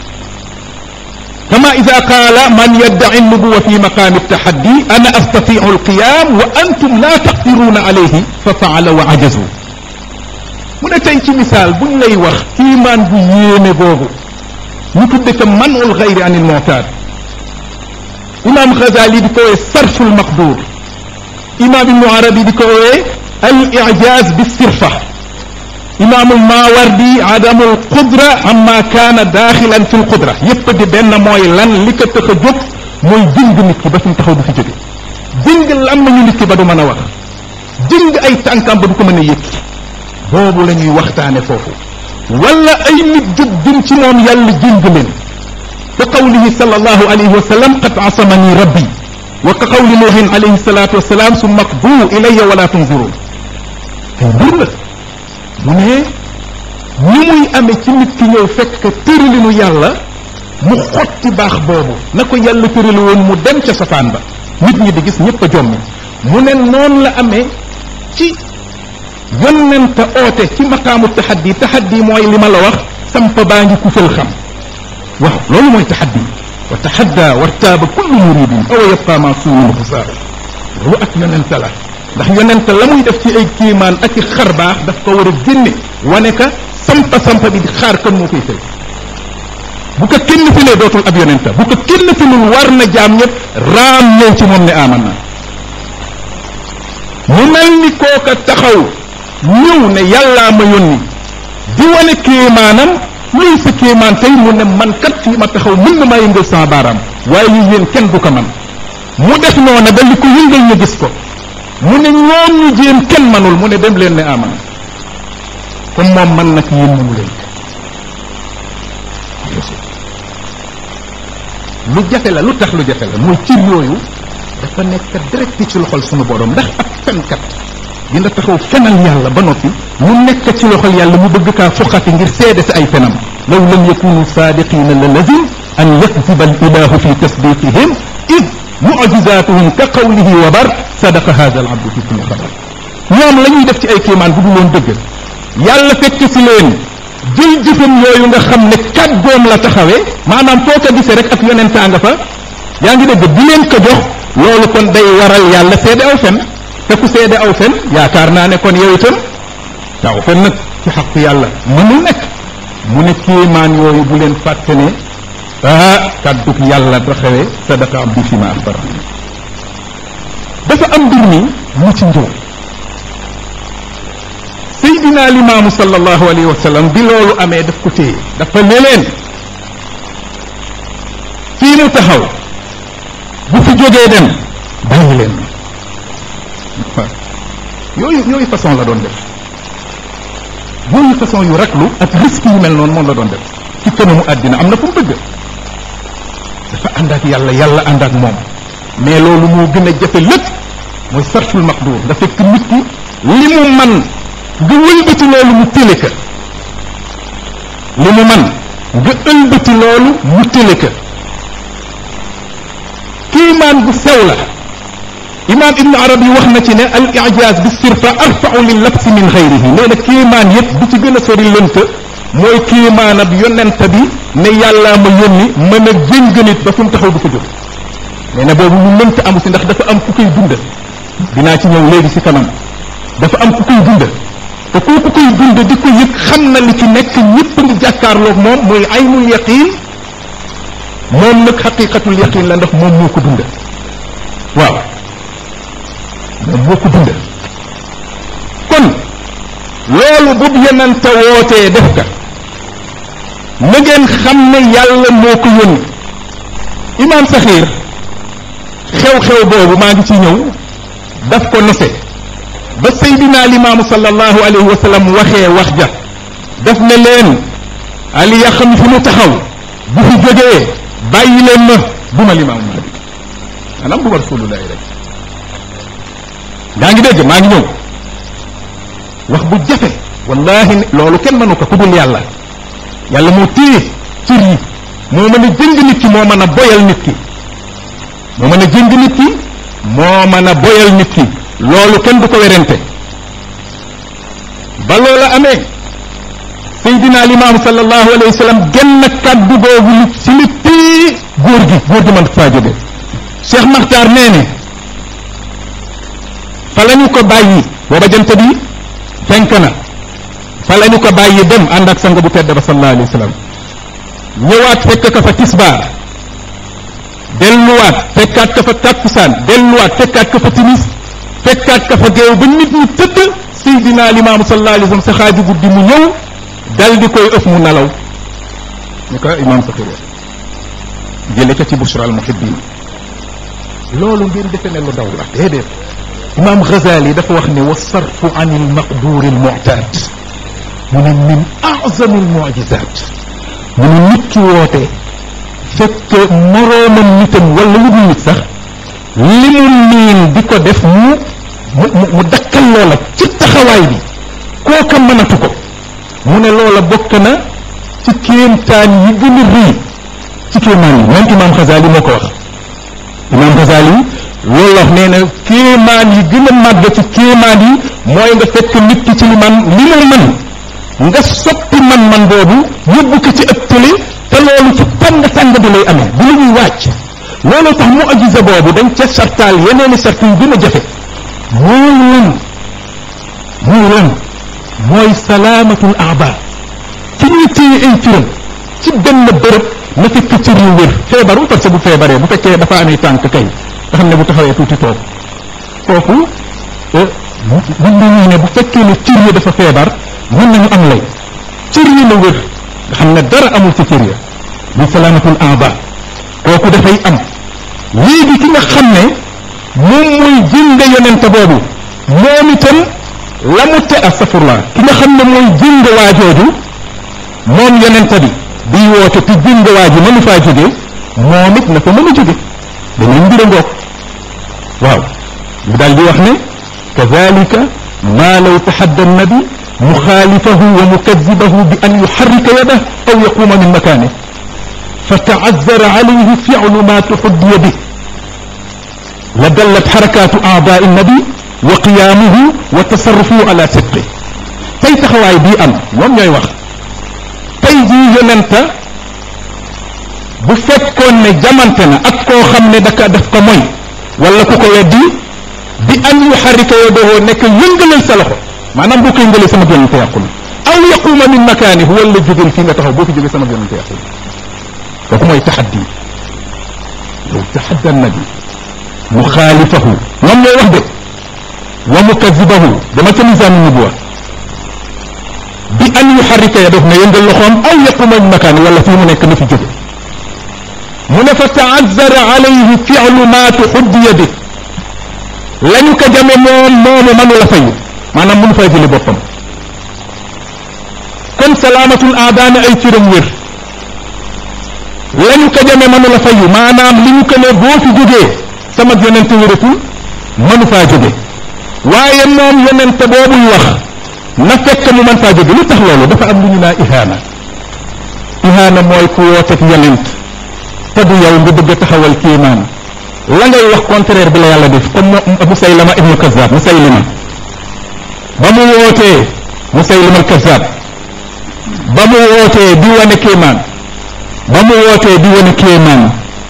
kama ida qaala man yaddaci nubuwa fi maqaami taxaddi ana astatiu alqiyam wa antum la taqdiruuna alayhi fa faala wa ajazu mu ne tey ci misaal buñ lay wax kiimaan bu yéene boobu ñu tudde ko manul xayri an il mu'taad imam Ghazali di ko woowe sarful maqdur imam ibnu arabi di ko woowe al i'jaz bi sirfa imaamul Maawardi adamul qudra amma kaana daaxilan fil qudra yépp di benn mooy lan li ko tax a jóg mooy jëng nit ki ba fi mu taxaw du fi jóge jëng lam nañu nit ki ba du mën a wax jëng ay tànkam ba du ko mën a yëkki boobu la ñuy waxtaane foofu wala ay nit jóg jëm ci moom yàlla jëng leen ka qawlihi sallallahu alayhi wa sallam qad asamani rabbi wa ka qawli nuuhin alayhi salatu wasalaam summa qdu ilayya wala tunzurun ay mbir la mu ne ni muy amee ci nit ki ñëw fekk tëralinu yàlla mu xotti baax boobu na ko yàlla tërali woon mu dem ca safaan ba nit ñi di gis ñëpp a jommi mu ne noonu la amee ci yonent oote ci maqaamu taxaddi mooy li ma la wax samp baa ngi ku fël xam waaw loolu mooy taxaddi wa taxadda wartaaba kullu muridin aw yabqa ma suumin xusaar loolu ak yonent la ndax yonent la muy def ci ay kiimaan ak i xar baax daf ko war a génne wane ka sampa bi di xaar kan moo koy fay bu ko kenn fi ne dootul ab yonent bu ko kenn fi lul war na jaam ñëpp raam ñëw ci moom ne aman na mu mel ni kooka taxaw ñëw ne yàllaa ma yónni di wane kéemaanam luy sa kéemaan tey mu ne man kat fii ma taxaw mën na maa yëngal sama baaraam waaye ñu yéen kenn du ko man mu def noona dal di ko yëngal ñu gis ko mu ne ñoom ñu jéem kenn manul mu ne dem leen ne aman comme moom man nag yéen mënu leen lu jafe la lu tax lu jafe la mooy cir yooyu dafa nekk direct ci loxol sunu borom ndax ab fenkat dina taxaw fenal yàlla ba noppi mu nekk ci loxol yàlla mu bëgg kaa fuqati ngir seede si ay fenam law lam yakunu saadiqina la lazim an yakziba al ilahu fi tasdiqihim id mu'jizatuhum ka qawlihi wa bar sadaqa hada al abdu fi kulli xabar ñoom la ñuy def ci ay kéemaan bu dul woon dëgg yàlla fekk si leen jël jëfam yooyu nga xam ne kàddoom la taxawee maanaam foo ko gisee rek ak yonentaa nga fa yaa ngi dégg di leen ko jox loolu kon day waral yàlla seede aw fen te ku seede aw fen yaakaar naa ne kon yow itam taw fen nag ci xaq yàlla mënul nekk mu ne kéemaan yooyu bu leen fàtte ne kàdduk yàlla taxawee sadaqa abdi fi ma axbara dafa am mbir mi mu ci njëw Seydina Limaamu sallallahu alayhi wa sallam bi loolu amee daf ko téye dafa ne leen fii mu taxaw bu fi jógee dem bàyyi leen yooyu façon la doon def yooyu façon yu raklu ak risque yu mel noonu moom la doon def ci kanamu àddina am na fu mu bëgg dafa ànd ak yàlla ànd ak moom mais loolu moo gën a jafe lépp mooy sarful maqdur nga fekk nit ki li mu man nga wëlbati loolu mu tële ka li mu man nga ëlbati loolu mu tële ka kiimaan bu sew la imaam ibnu arabi wax na ci ne al ijaaz bi sirfa arfau lil labsi min xayrihi nee na kiimaan yëpp bi ci gën a sori lënt mooy kiimaan ab yonent bi ne yàllaa ma yónni mën a jëng nit ba fu mu taxaw du ko jóg nee na boobu lu lënt amu si ndax dafa am ku koy dund dinaa ci ñëw léegi si kanam dafa am ku koy dund te kooku koy dund di ko yëg xam na li ci nekk ñëpp ngi jàkkaarloog moom mooy aynul yaqin moom nag xaqiqatul yaqin la ndax moom moo ko dund waaw moom moo ko dund kon loolu bu yonente wootee def ka na ngeen xam ne yàlla moo ko yónni imaam Saxiir xew-xew boobu maa ngi ci ñëw daf ko nose ba Seydina Limaamu sallallahu alayhi wa sallam waxee wax ja daf ne leen Ali ya xam fi mu taxaw bu fi jógee bàyyi leen ma bu ma Limaamu Mahdi maanaam bu ma rasulullahi rek daa ngi dégg maa ngi ñëw wax bu jafe wallahi loolu kenn mënu ko ku dul yàlla yàlla moo téye cër yi moo mën a jëng nit ki moo mën a boyal nit ki moo mën a jëng nit ki moo mën a boyal nit ki loolu kenn du ko werante ba loola amee Seydina Limaamu sallallahu alayhi wa sallam genn kàddu googu li si li téye góor gi man faa jóge Cheikh Makhtar nee ne fa la ñu ko bàyyi booba jant bi fenk na fa la ñu ko bàyyi dem ànd ak sang bu tedd ba sallallahu alayhi wa sallam ñëwaat fekk ka fa tisbaar delluwaat fekkaat ka fa takkusaan delluwaat fekkaat ka fa timis fekkaat ka fa géew ba nit ñi tëdd Seydina Limaamu sallallahu alayhi wa sallam sa xaaju guddi mu ñëw dal di koy ëf mu nalaw ñu ko imaam Saxiir jële ko ci Bushra al Muhibbin loolu ngeen defe ne lu daw la déedéet imaam Ghazali dafa wax ne wa sarfu an il maqduri al mu'tad mu ne min a'zami al mu'jizat mu ne nit ki woote fekk moroomam nitam wala lu dul nit sax li mu miin di ko def mu dakkal loola ci taxawaay bi kooka mënatu ko mu ne loola bokk na ci kéemtaan yi gën a rëy ci kéemaan yi moom imaam Ghazali moo ko wax imaam Ghazali loolu wax nee na kéemaan yi gën a màgg ci kéemaan yi mooy nga fekk nit ki ci li mu mën nga soppi man boobu yóbbu ko ci ëpp tële te loolu ci tàng bi lay amee bu lu ñuy wàcc loolu tax mu'jiza boobu dañ ca sartaal yeneeni sart yu gën a jafe mooy salaamatul aaba ci ñuy téye ay cëram ci benn bërëb na fekk cër yu wér feebaru parce que bu feebaree bu fekkee dafa amee tànk kay nga xam ne bu taxawee tuuti toog kooku mën nañu ne bu fekkee ne cër yi dafa feebar mën nañu am lay cër yi la wér nga xam ne dara amul ci cër ya muy salaamatul aaba kooku dafay am léegi ki nga xam ne moom mooy jënde yonente boobu moom itam la mu te astafurlah ki nga xam ne mooy jënde waa jooju moom yonente bi biy woote te jënde waa ji mënu faa jóge moom it na fa mën a jóge dañuy mbir a ngoog waaw mu daal di wax ne kadalika ma law taxadda nabi muxaalifahu wa mukadibahu bi an yuxarrika yadah aw yaquuma min makaane fa taazara alayhi fi'lu ma tuxuddiya bi la dallat xarakaatu a'daa nabi wa qiyaamuhu wa tasarrufuhu ala sidqi tey taxawaay bii am ñoom ñooy wax tey jii yonenta bu fekkoon ne jamante na ak koo xam ne daf ko moy wala ku ko weddi bi an yuxarrika yadahu nekk yëngalal sa loxo maanaam boo ko yëngalee sama yonente yàqu na aw yaquuma min makaanihi wala jógeel fii nga taxaw boo fi jógee sama yonente yàqu na kooku mooy taxaddi yow taxadda nabi muxaalifahu ñoom ñooy wax de wa mukadibahu dama ca misaanu nubuwa bi an yuxarrika ya def na yëngal loxoom aw yaquuma min makaanihi wala fii mu nekk na fi jóge mu ne fa taazara alayhi fi'lu ma tuxuddiya bi la ñu ko jame moomu mënu la fayu maanaam mënu fay jëli boppam kon salaamatul aadaana ay cëram wér la ñu ko jame mënu la fayu maanaam li ñu ko ne boo fi jógee sama yonente wératul mënu faa jóge waaye moom yonente boobuy wax na fekk mu mën faa jóge lu tax loolu dafa am lu ñu naa ihaana mooy ku wooteeg yonent te du yow nga bëgg a taxawal kéemaan la ngay wax contraire bi la yàlla def comme Musaylima ibnu Kazzab Musaylima ba mu wootee Musaylima al-Kazzab ba mu wootee di wane kéemaan ba mu wootee di wane kéemaan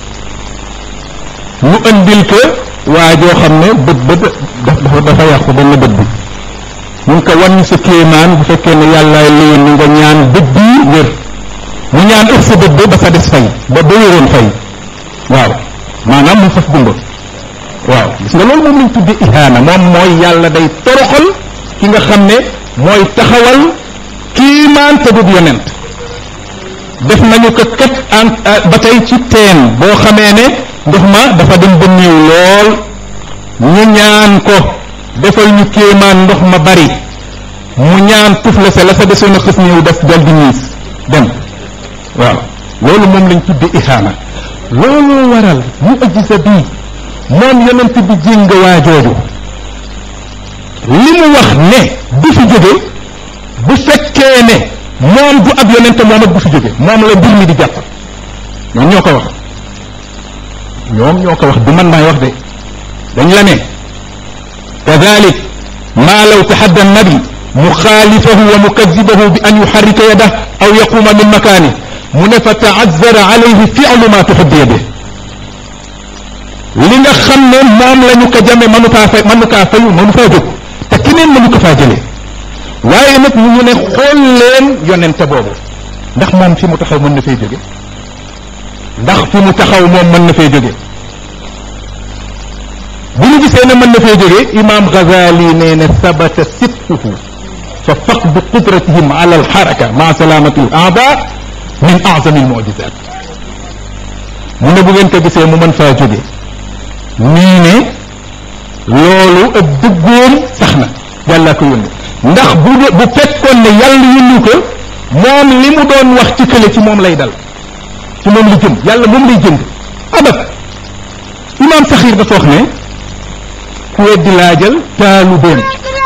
mu andil ko waa joo xam ne bët dafa yàqu benn bët bi mun ko wan sa kéemaan bu fekkee ne yàllaay léegi ni nga ñaan bët bii wér mu ñaan ëpp sa bët ba sa des fay ba wéroon fay waaw maanaam mu faf gumba waaw gis nga loolu moom lañ tudde ihaana moom mooy yàlla day toroxal ki nga xam ne mooy taxawal kiimaan te du yonent def nañu ko kat ba tey ci teen boo xamee ne ndox ma dafa dem ba néew lool ñu ñaan ko defal ñu kéemaan ndox ma bari mu ñaan tufle sa la sa desoon a xës néew def dal di ñiis dem waaw loolu moom lañ tudde ihaana looloo waral mu ajisa bii moom yonent bi jéng waa jooju li mu wax ne du fi jóge bu fekkee ne moom du ab yonent moom ak du fi jóge moom la mbir mi di jàpp ñoom ñoo ko wax du man maay wax de dañ la ne kadalik maa law taxadda annabi muxaalifahu wa mukadibahu bi an yuxarrika yadah aw yaquma min makaani mu ne fa taazara alayhi fi'lu ma tuhaddiya bi li nga xam ne moom la ñu ko jame mënu kaa fayu mënu faa jóg te keneen mënu ko faa jëlee waaye nag ñu ne xool leen yonente boobu ndax moom fi mu taxaw mën na fay jóge ndax fi mu taxaw moom mën na fay jóge bu ñu gisee ne mën na fay jóge imam Ghazali nee na sabata sidquhu fa faqdu qudratihim ala alxaraka maa salamati al aada min azami al mu'jizat mu ne bu ngeen ko gisee mu mën faa jóge nii ne loolu ak dëggoom sax na yàlla ko yónni ndax bu fekkoon ne yàlla yónni ko moom li mu doon wax ci kële ci moom lay dal ci moom la jëm yàlla moom lay jënd abat imam Saxiir dafa wax ne ku weddi laajal taalubeem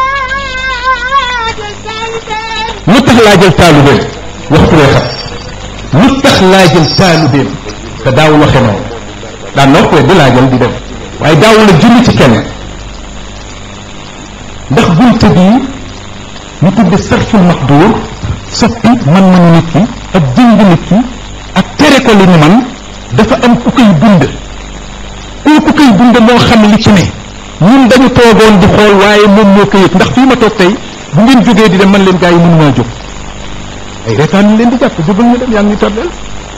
lu tax laajal taalubeem waxtu wee xam lu tax laajal taalubeem te daawul waxe noonu daan na wax ku weddi laajal di dem waaye daawul la julli ci kenn ndax bunte bii ñu tudde sarful maqdur soppi man-manu nit ki ak jënd nit ki ak tere ko li mu man dafa am ku koy dund ku koy dund moo xam li ci ne ñun dañu toogoon di xool waaye moom moo ko yëg ndax fii ma toog tey bu ngeen jógee di dem man leen gaa yi mënumaa jóg ay reetaan leen di jàpp jógal ñu dem yaa ngi ñu tardeel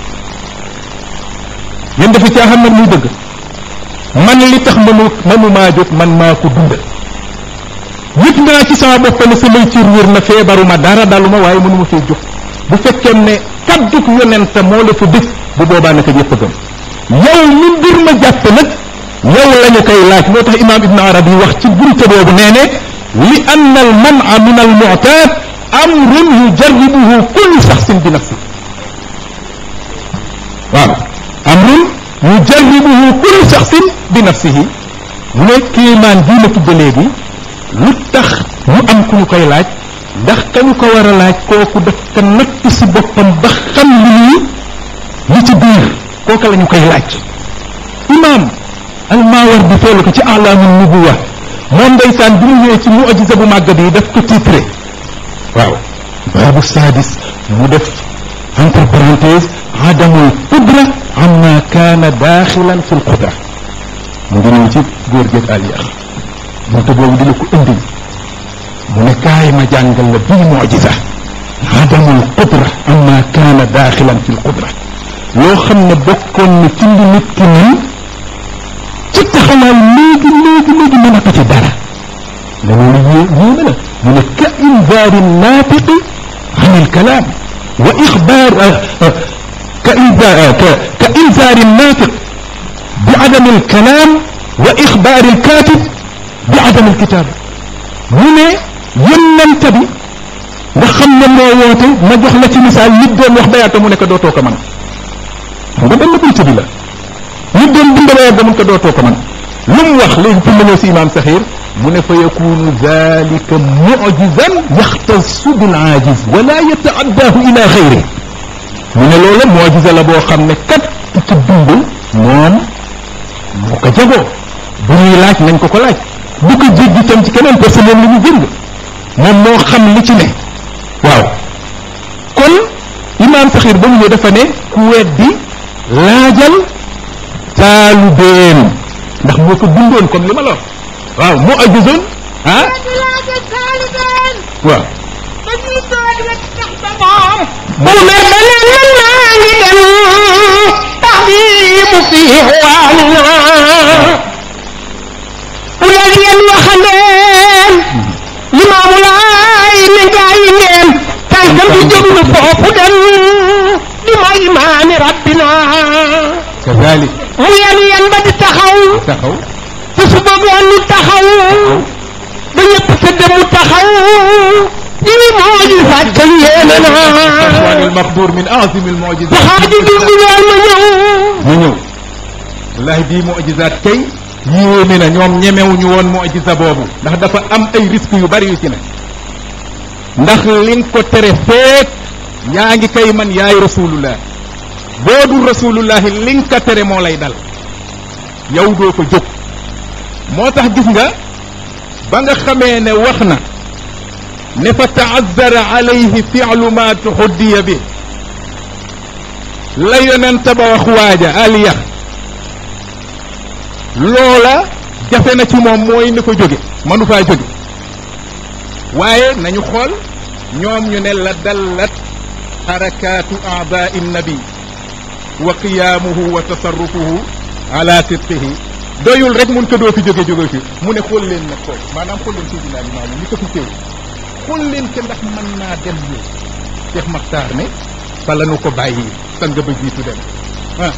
yéen dafa caaxaan nag muy dëgg man li tax mënumaa jóg man maa ko dund yëg naa ci sama bopp ne samay cër wér na feebaruma dara daluma waaye mënuma fee jóg bu fekkee ne kadduk yonent moo la fa dëkk bu boobaa naka ñëpp a gëm yow mi mbir ma jàpp nag yow la ñu koy laaj moo tax imaam Ibn Arabi wax ci bunte boobu nee ne li anna al man'a min al mu'tad amrun yujarribuhu kullu shaxsin bi nafsi waaw amrun yujarribuhu kullu shaxsin bi nafsihi mu ne kéemaan bii ma tudde léegi lu tax ñu am ku ñu koy laaj ndax kañu ko war a laaj kooku daf ko natt si boppam ba xam li ci biir kooka la ñu koy laaj imaam al-Mawardi feelu ko ci a'laamul nubuwwa moom ndeysaan bi mu ñëwee ci mu'jiza bu màgg bi daf ko titré waaw baabu sadis mu def entre parenthèse adamul qudra amma kaana daaxilan fi l qudra mu ngi ñëw ci góor géeg aliyax bunte boobu dina ko indi mu ne kaay ma jàngal la bii mu'jiza adamul qudra amma kaana daaxilan fi l qudra loo xam ne bokkoon na ci li nit ki nii ci taxawaay léegi mën a ko ci dara ne loolu yéeme na mu ne ka inzaari naatiqi an il kalaam wa ixbaar ka inzaari naatiq bi adam il kalaam wa ixbaar il kaatib bi adam il kitaab mu ne yonent bi nga xam ne moo woote ma jox la ci misaal nit doon wax bayaata mu ne ko dootoo ko man xam nga benn bunte bi la nit doon bind bayaat ba mun ko dootoo ko man lu mu wax léegi pour ma ñëw si imam Saxiir mu ne fa yakunu dalika mu'jizan yaxtassu bil aajiz wala yata'addaahu ila xayri mu ne loola mu'jiza la boo xam ne kat ci dund moom moo ko jagoo bu ñuy laaj nañ ko laaj bu ko jéggi tam ci keneen parce que moom la ñu jënd moom moo xam li ci ne waaw kon imam Saxiir ba mu ñëw dafa ne ku weddi laajal taalubeen ndax moo ko dundoon comme li ma la wax waaw moo ajuzoon ah waaw mu mer ba leen man maa ngi dem tax bi mu fi xuwaanina bu leen yéen waxandeen limaamu laay ne gaa yi ngeen tànkam di jóglu foofu dem di ma imaami rabbina kazalik mu yen ba di taxaw te su bëggoon ñu taxaw ba ñëpp tëdd mu taxaw ñi moo ji fàttal yéene naa المقدور من أعظم المعجزات waxaaju dundu lool ma ñëw wallahi bii mu'jizaat kay yéeme na ñoom ñemewuñu woon mu'jiza boobu ndax dafa am ay risques yu bari yu ci ne ndax li nga ko tere feek yaa ngi kay man yaay rasulullah boo dul rasulullah li nga ko tere moo lay dal yow doo ko jóg moo tax gis nga ba nga xamee ne wax na ne fa ta'azzara alayhi fi'lu ma tuhuddiya bi la yonent ba wax waaja aliya loola jafe na ci moom mooy ni ko jóge mënu faa jóge waaye nañu xool ñoom ñu ne la dallat xarakaatu a'daa'i nabi wa qiyaamuhu wa tasarrufuhu ala sidqihi doyul rek mun ko doo fi jóge fi mu ne xool leen nag ko maanaam xool leen Seydina Limaamu li ko fi teew xool leen ke ndax mën naa dem yow Cheikh Makhtar ne fa la nu ko bàyyi sang ba jiitu dem ah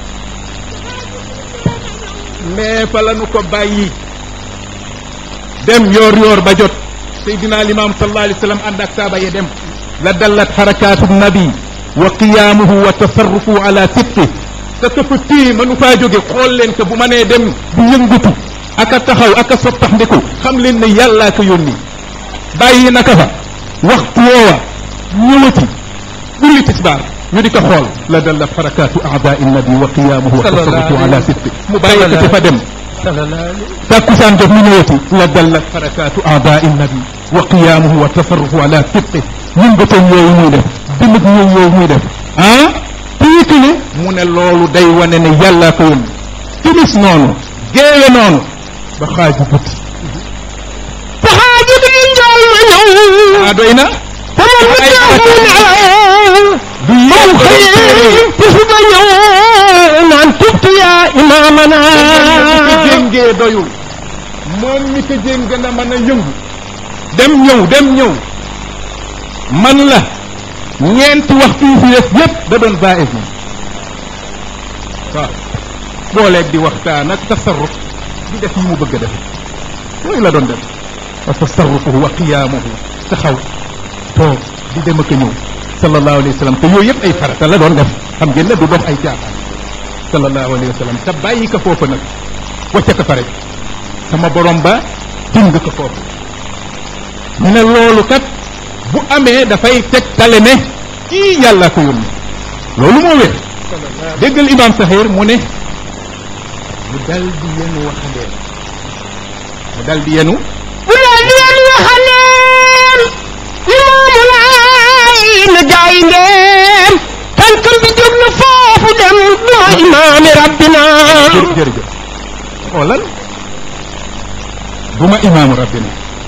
mais fa la nu ko bàyyi dem yoor ba jot Seydina Limaam sallallahu alayhi wa sallam ànd ak saaba ya dem la dallat xarakaatu nabi wa qiyaamuhu wa tasarrufu ala sidqi te këfa téye mënu faa jóge xool leen que bu ma nee dem di yëngatu aka taxaw aka sottax ndiku xam leen ne yàllaa ko yónni bàyyi naka fa waxtu woowa ñëwati julli tisbaar ñu di ko xool la dallat xarakaatu a'daa'i nabi wa qiyaamuhu wa tasarrufu ala sidqi mu bàyyi ko ci fa dem takkusaan jot mu ñëwati la dallat xarakaatu a'daa'i nabi wa qiyaamuhu wa tasarrufu ala sidqi yëngatoom yooyu muy def dimit ñëw yooyu muy def ah piikile mu ne loolu day wane ne yàllaa ko yónni timis noonu géewe noonu ba xaaju guddi ba xaaju bi njool ma ñëw a doy na te man mi teewu nelaw du mu xëyee ci suba ñëw naan tubtu yaa imaamana mi ko jéngee doyul moom mi ko jéng na mën a yëngu dem ñëw man la ñeenti waxtu yu fi def yépp da doon bàyyi moom waaw booleeg di waxtaan ak tasarruf di def yi mu bëgg a def yooyu la doon def wa tasarrufuhu wa qiyaamuhu taxaw toog di dem ak a ñëw sallallahu alayhi wa sallam te yooyu yëpp ay farata la doon def xam ngeen ne du dox ay caaxaan sallallahu alayhi wa sallam te bàyyi ko foofu nag wacce ko fa rek sama borom ba jëng ko foofu ñu ne loolu kat bu amee dafay tegtale ne kii yàlla ko yónni loolu moo wér déggal imam Saxiir mu ne mu dal di yenu waxandeen bu dal di yenu waxandeen imaamu laay na gaay ngeen tànkam bi jóg na foofu dem duma imaami rabbina jërëjëf xoolal duma imaamu rabbina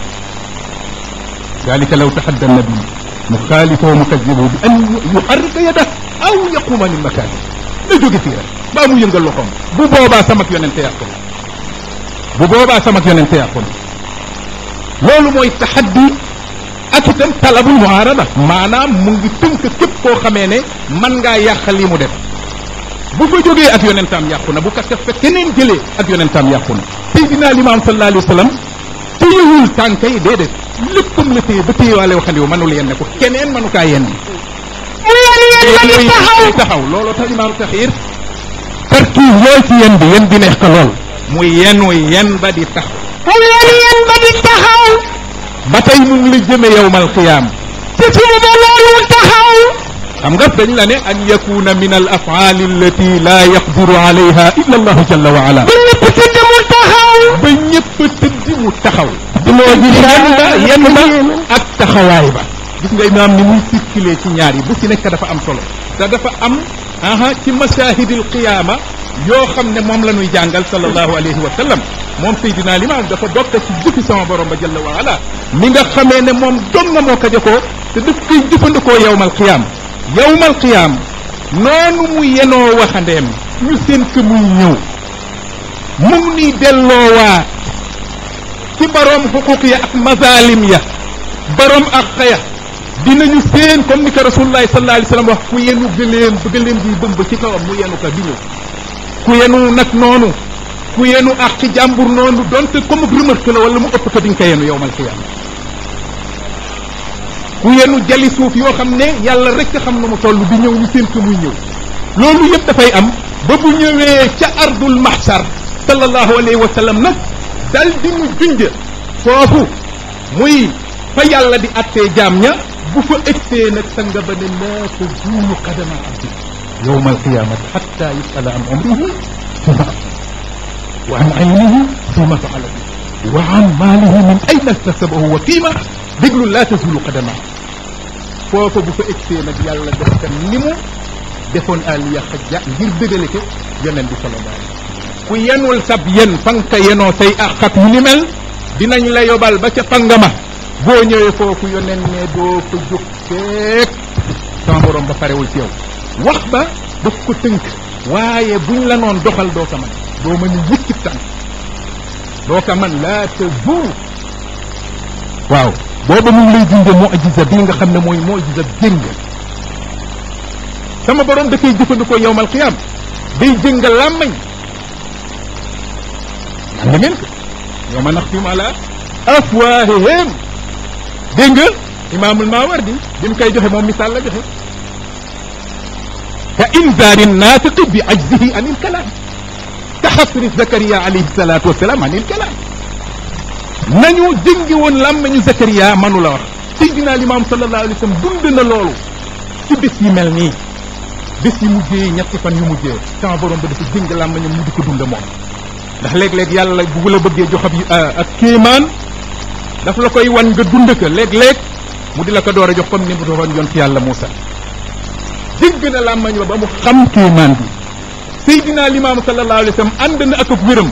ذلك لو تحدى النبي مخالفه ومكذبه بأن يحرك يده أو يقوم من مكانه la jóge fii rek baa mu yëngal loxoom bu boobaa samak yonente yàqu na loolu mooy taxaddi ak itam talabul muarada maanaam mu ngi tënk képp koo xamee ne mën ngaa yàq lii mu def bu fa jógee ak yonentaam yàqu na bu kat fa keneen jëlee ak yonentaam yàqu na Seydina Limaam sallallahu alayhi wa sallam téyewul tànk yi déedéet léppam la téye ba téyewaale waxandi wu mënul yenn ko keneen mënu kaa yenn mu yen taxaw looloo tax Imaam Saxiir tarkiis lool ci yen bi neex ko lool mu yenu yen ba di taxaw mu yen ba di taxaw ba tey mu ngi la jëme yawmal qiyaam te suñu ba loolu taxaw xam nga dañ la ne an yakuna min al afaali allati la yaqdiru alayha illa allahu jalla wa ala ba ñëpp tëdd mu taxaw ba ñëpp tëdd mu taxaw moo gis yenn ba ak taxawaay ba gis nga imaam ni muy circulé ci ñaar yi bu ci nekk dafa am solo te dafa am ci mashahidil qiyaama yoo xam ne moom la ñuy jàngal sallallahu alayhi wa sallam moom Seydina Limaam dafa bokk ci jëfi sama borom ba jalla wa ala mi nga xamee ne moom dong nga moo ko jëkoo te daf koy jëfandikoo yawmal qiyaam yawmal qiyaam noonu mu yenoo waxandeem ñu seen que muy ñëw mu ngi ni delloowaat ci borom xuquq ya ak mazalim ya borom ak xaya dinañu seen comme ni ko rasulullahi sallallahu alayhi wa sallam wax ku yenu gëléem bi bëmb ci kawam mu yenu ko di ñëw ku yenu nag noonu ku yenu ak ci jàmbur noonu donte comme remarque la wala mu ëpp ko di nga ko yenu yawmal qiyaama ku yenu jali suuf yoo xam ne yàlla rek xam na mu toll di ñëw ñu seen ko muy ñëw loolu yëpp dafay am ba bu ñëwee ca ardul mahsar sallallahu alayhi wa sallam nag dal di mu junj foofu muy fa yàlla di attee jaam ña bu fa ëgsee nag sa nga ba ne laa tazuulu qadama abdi yawma alqiyamati xatta yusala an umrihi fima wa an aynihi fima faala bi wa an maalihi min ayna iktasabahu wa qiima déglu laa tazuulu qadama foofa bu fa ëgsee nag yàlla def ka ni mu defoon aliya xajja ngir dëgale ko yonent bi sallallahu alayhi ku yenul sab yen fanka yenoo say àqat yu ni mel dinañ la yobal ba ca pangama boo ñëwee foofu yonen ne doo ko jóg feek sama borom ba parewul ci yow wax ba daf ko tënk waaye buñ la noon doxal doo ko man doo mën a yëkkit tànk doo ko man laa te zuur waaw booba mu ngi lay junde mu'jiza bi nga xam ne mooy mu'jiza jëng sama borom dafay jëfandikoo yawmal qiyaam day jënga làmmañ nga ngeen ko yawma naxtimu ala afwaahihim dégg nga imaamul Maawardi bi mu koy joxe moom misaal la joxe ka inzaari naatiqi bi ajzihi anil kalaam ka xasri Zakariya alayhi salaatu wasalaam anil kalaam nañu jëngi woon làmmañu Zakariya manu la wax Seydina Limaam sallallahu alayhi wa sallam dund na loolu ci bés yi mel nii bés yi mujjee ñetti fan yu mujjee sama borom ba dafa jëng làmmañam mu di ko dund moom ndax léeg-léeg yàlla bu la bëggee jox ak kéemaan daf la koy wan nga dund ko léeg-léeg mu di la ko door a jox comme ni mu doon yoon ci yàlla Muusa jégg na làmmañ ba mu xam kéemaan bi Seydina Limaam sallallahu alayhi wa sallam ànd na ak wéram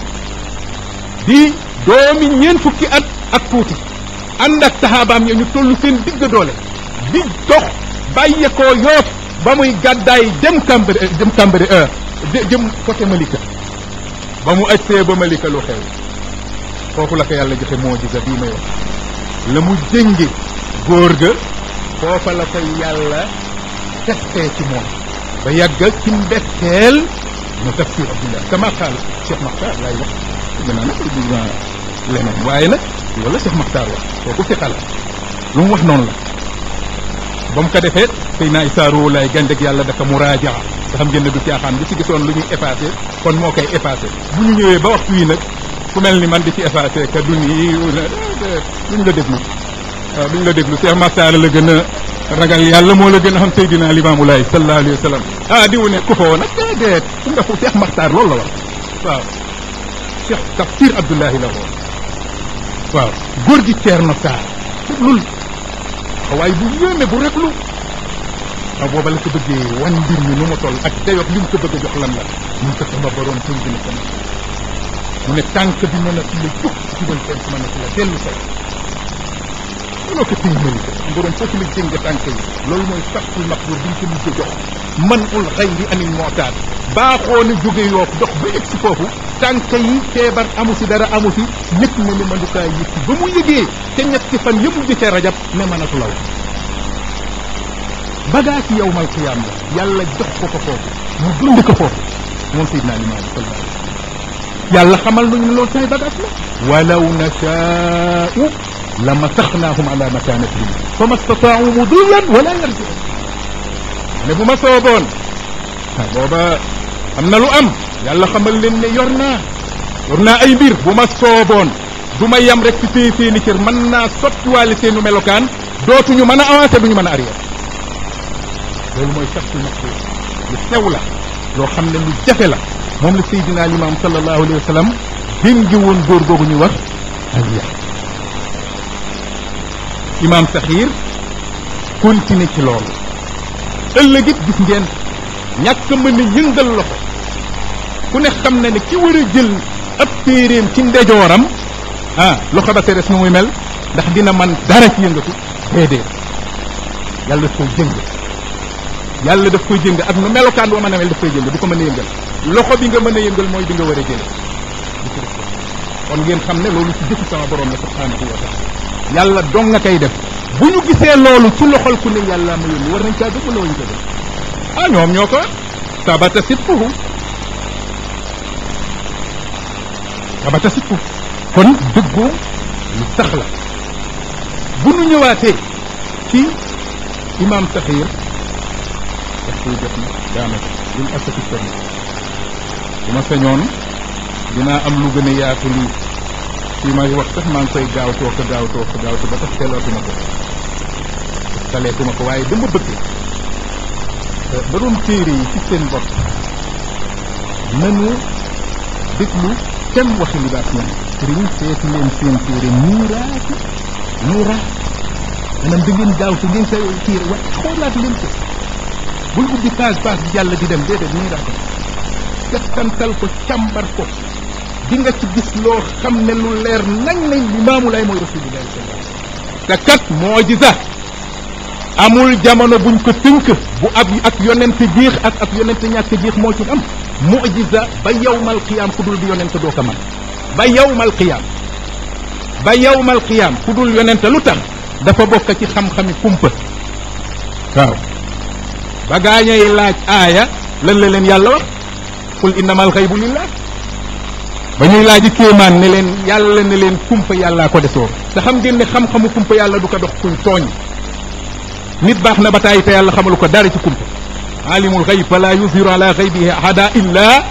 di doomi ñeent fukki at ak tuuti ànd ak saxaabaam ya ñu toll seen digg doole di dox bàyyeekoo Yoof ba muy gàddaay dem Kambere jëm côté Malika ba mu agsee ba Malika lu xew foofu la ko yàlla joxe mu'jiza bii may wax la mu jënge góor ga foofa la koy yàlla testee ci moom ba yàggal ci mbetteel mu tafsir Abdullah kama qaal Cheikh Makhtar laay wax gannaaw nag dina leneen waaye nag loolu la Cheikh Makhtar wax kooku fiqa la lu mu wax noonu la ba mu ko defee Seydina Issa Rouhou Laye gandeg yàlla dafa muraajaa nga xam ngeen ne du caaxaan bi ci gisoon lu ñuy effacé kon moo koy effacé bu ñu ñëwee ba waxtu wi nag ku mel ni man di ci effacé ka duñ yi duñ la déglu waaw duñ la déglu Cheikh Makhtar la gën a ragal yàlla moo la gën a xam Seydina Limaamu Laay sallallahu alayhi wa sallam diwu ne ku fa woon nag déedéet fu nga fu Cheikh Makhtar loolu la wax waaw Cheikh Tafsir Abdullahi la woon waaw góor gi Ceerno Saar lul waaye bu yéeme bu rek lu booba la ko bëggee wan mbir mi nu mu toll ak dayoog li mu ko bëgg a jox lan la mun ko sama borom tënk na sama mu ne tànk bi mën a fi la jóg jubal seen mën a fi la dellu say looloo ko tënk mali ko borom foofu la jënge tànk yi loolu mooy saxul maqdur bi ñu ko mujj jox man ul xayri anil mootaat baaxoo na jóge Yoof dox ba egg si foofu tànk yi feebar amu si dara amu si yëg na ne mënukaay yëg si ba mu yëgee te ñetti fan yëpp mujj ca rajab ne mënatu la wax bagaa ci yawmal qiyaam la yàlla jox ko ko foofu mu dund ko foofu moom Seydina Limaamu sallallahu alayhi wa sallam yàlla xamal nañu ne loolu say bagaas la walaw nashaa'u la masaxnaahum ala makaanatihim fa ma stataa'u mudiyyan wala yarji'uun ne bu ma sooboon booba am na lu am yàlla xamal leen ne yor naa yor naa ay mbir bu ma sooboon du ma yem rek ci téye seeni cër mën naa sottiwaale seenu melokaan dootuñu mën a avancer duñu mën a arrière loolu mooy saxul maqsuud lu sew la loo xam ne lu jafe la moom la Seydina Limaam sallallahu alayhi wa sallam déngi woon góor googu ñu wax Aliya Imaam Saxiir continuer ci loolu ëllëg it gis ngeen ñàkk mën a yëngal loxo ku ne xam na ne ki war a jël ab téeréem ci ndejooram loxo ba teres nu muy mel ndax dina man dara ci yëngatu déedéet yàlla daf koy jëng yàlla daf koy jëng ak nu melokaan boo mën a mel daf koy jëng du ko mën a yëngal loxo bi nga mën a yëngal mooy bi nga war a jële kon ngeen xam ne loolu ci jëfu sama borom la subhanahu wa taala yàlla dong nga koy def bu ñu gisee loolu ci loxol ku ne yàlla ma yónni war nañ caa dëgg wala wañu ko def ñoom ñoo ko sabata sitfuhu kon dëggoo lu sax la bu nu ñëwaatee ci Imaam Saxiir daf koy def na daanaka lil asafi sami bu ma sañoon dinaa am lu gën a yaatu lii fii may wax sax maa ngi koy gaawtoo ba tax teelootuma ko waaye dama bëgg ba doon téere yi ci seen bopp nanu déglu kenn waxi libaas ñoom sëriñ seeti leen seen téere nuuraati nuuraat maanaam da ngeen gaawtu ngeen sa téere wax xoolaat leen ko bul ubbi page bi jàll di dem déedéet nuuraat settantal ko càmbar ko di nga ci gis loo xam ne lu leer nañ Limaamu Laay mooy rasuulullaahi sallallahu alayhi wa sallam te kat mu'jiza amul jamono buñ ko tënk bu ab ak yonente jeex ak yonente ñàkk jeex moo ci am mu'jiza ba yawmal qiyaam ku dul di yonente doo ko man ba yawmal qiyaam ku dul yonente lu tax dafa bokk ci xam-xami kumpa waaw ba gaañay laaj aaya lan la leen yàlla wax qul innamal ghaybu lillah ba ñuy laaji kéemaan ne leen yàlla ne leen kumpa yàllaa ko desoo te xam ngeen ne xam-xamu kumpa yàlla du ko dox kuñ tooñ nit baax na ba tàyyi te yàlla xamalu ko dara ci kumpa alimul ghayb fala yuziru ala ghaybihi ahada illa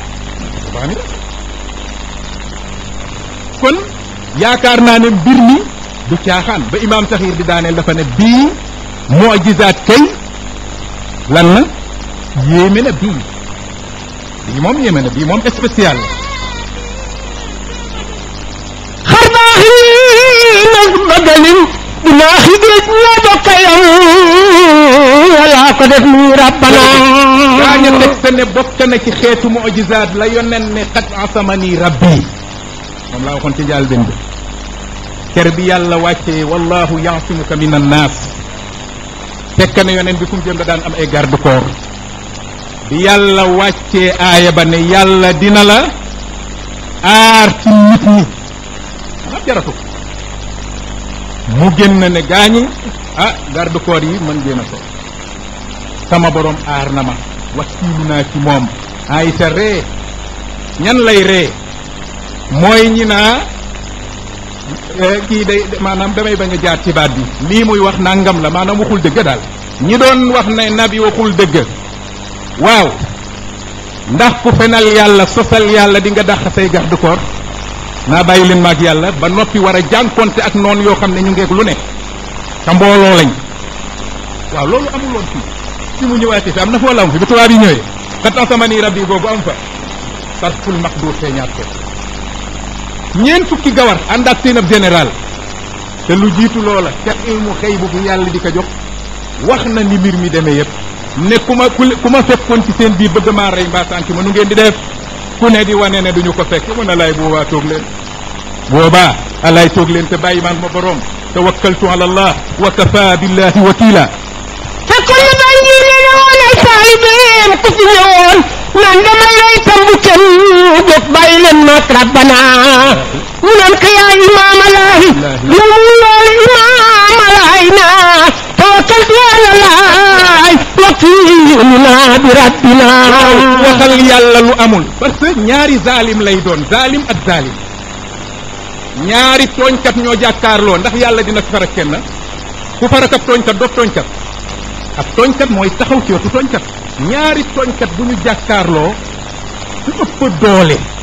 kon yaakaar naa ne mbir mi du caaxaan ba Imaam Saxiir di daaneel dafa ne bii mu'jizaat kay lan na yéeme na bii moom yéeme na bii moom spécial la xar baax yi nag magalin dinaa xigéej ñoo bokk yow yàlla ko def muy rabbana daaña teg sa ne bokk na ci xeetu mu'jizaat la yonen ne xat asamani rabbi moom laa waxoon ci njaal benn bi ker bi yàlla wàccee wallahu yaasimuka min annaas fekk na yoneen bi fu mu jëm da daan am ay garde corps bi yàlla wàccee aaya ba ne yàlla dina la aar ci nit ñi maanaam jaratu mu génn ne gaañi garde corps yi mën ngeen a ko sama borom aar na ma wakiilu naa ci moom ayta ree ñan lay ree mooy ñi naa kii day maanaam damay bañ a jaar ci baat bi lii muy wax nangam la maanaam waxul dëgg daal ñi doon wax ne nabi waxul dëgg waaw ndax ku fenal yàlla sosal yàlla di nga dàq say garde corps naa bàyyi leen maag yàlla ba noppi war a jànkonte ak noonu yoo xam ne ñu ngeeg lu ne te mbooloo lañ waaw loolu amul woon fii fi mu ñëwaatee fi am na fa wala am fi ba tubaab yi ñëwee kat asamani rabbi boobu am fa sarful maqdur feeñaat ko ñeent fukki gawar ànd ak seen ab général te lu jiitu loola ca ilmu xëy bu yàlla di ko jox wax na ni mbir mi demee yëpp ne ku ma fekkoon ci seen biir bëgg maa rey mbaa sànk ma nu ngeen di def ku ne di wane ne duñu ko fekk mun a lay boobaa toog leen boobaa alay toog leen te bàyyi maan ma borom tawakkaltu ala allah wa kafa billahi wakila te kon la bay ñi ne woon ay taalibeem ku fi ñëwoon naan damay lay tambu kenn jóg bàyyi leen maak rabbana mu naan ko yaa imaamalahi lu mu loolu imaamalaay na tawakkaltu ala allah wakiluna bi rabbina waxal yàlla lu amul parce que ñaari zalim lay doon zalim ak zalim ñaari tooñkat ñoo jàkkaarloo ndax yàlla dina far ak kenn ku farak ab tooñkat doog tooñkat ab tooñkat mooy taxaw ci wetu tooñkat ñaari tooñkat bu ñu jàkkaarloo su ëpp doole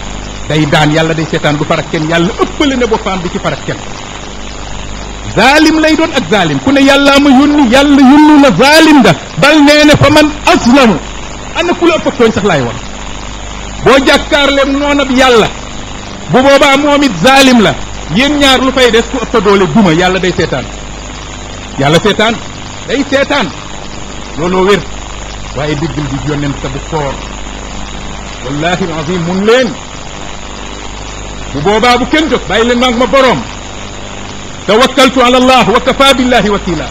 day daan yàlla day seetaan du farak kenn yàlla ëppale na boppam di ci farak kenn zaalim lay doon ak zaalim ku ne yàllaa ma yónni yàlla yónnu na zaalim nga bal nee ne fa man aslamu ana ku la ëpp tooñ sax laay wax boo jàkkaarleem noonab yàlla bu boobaa moom it zaalim la yéen ñaar lu fay des ku ëpp doole duma yàlla day seetaan yàlla seetaan day seetaan looloo wér waaye déggal bi yonent sa bu foor wallahi alazim mun leen bu boobaa bu kenn jóg bàyyi leen maag ma boroom tawakkaltu ala allah wa kafa billahi wakila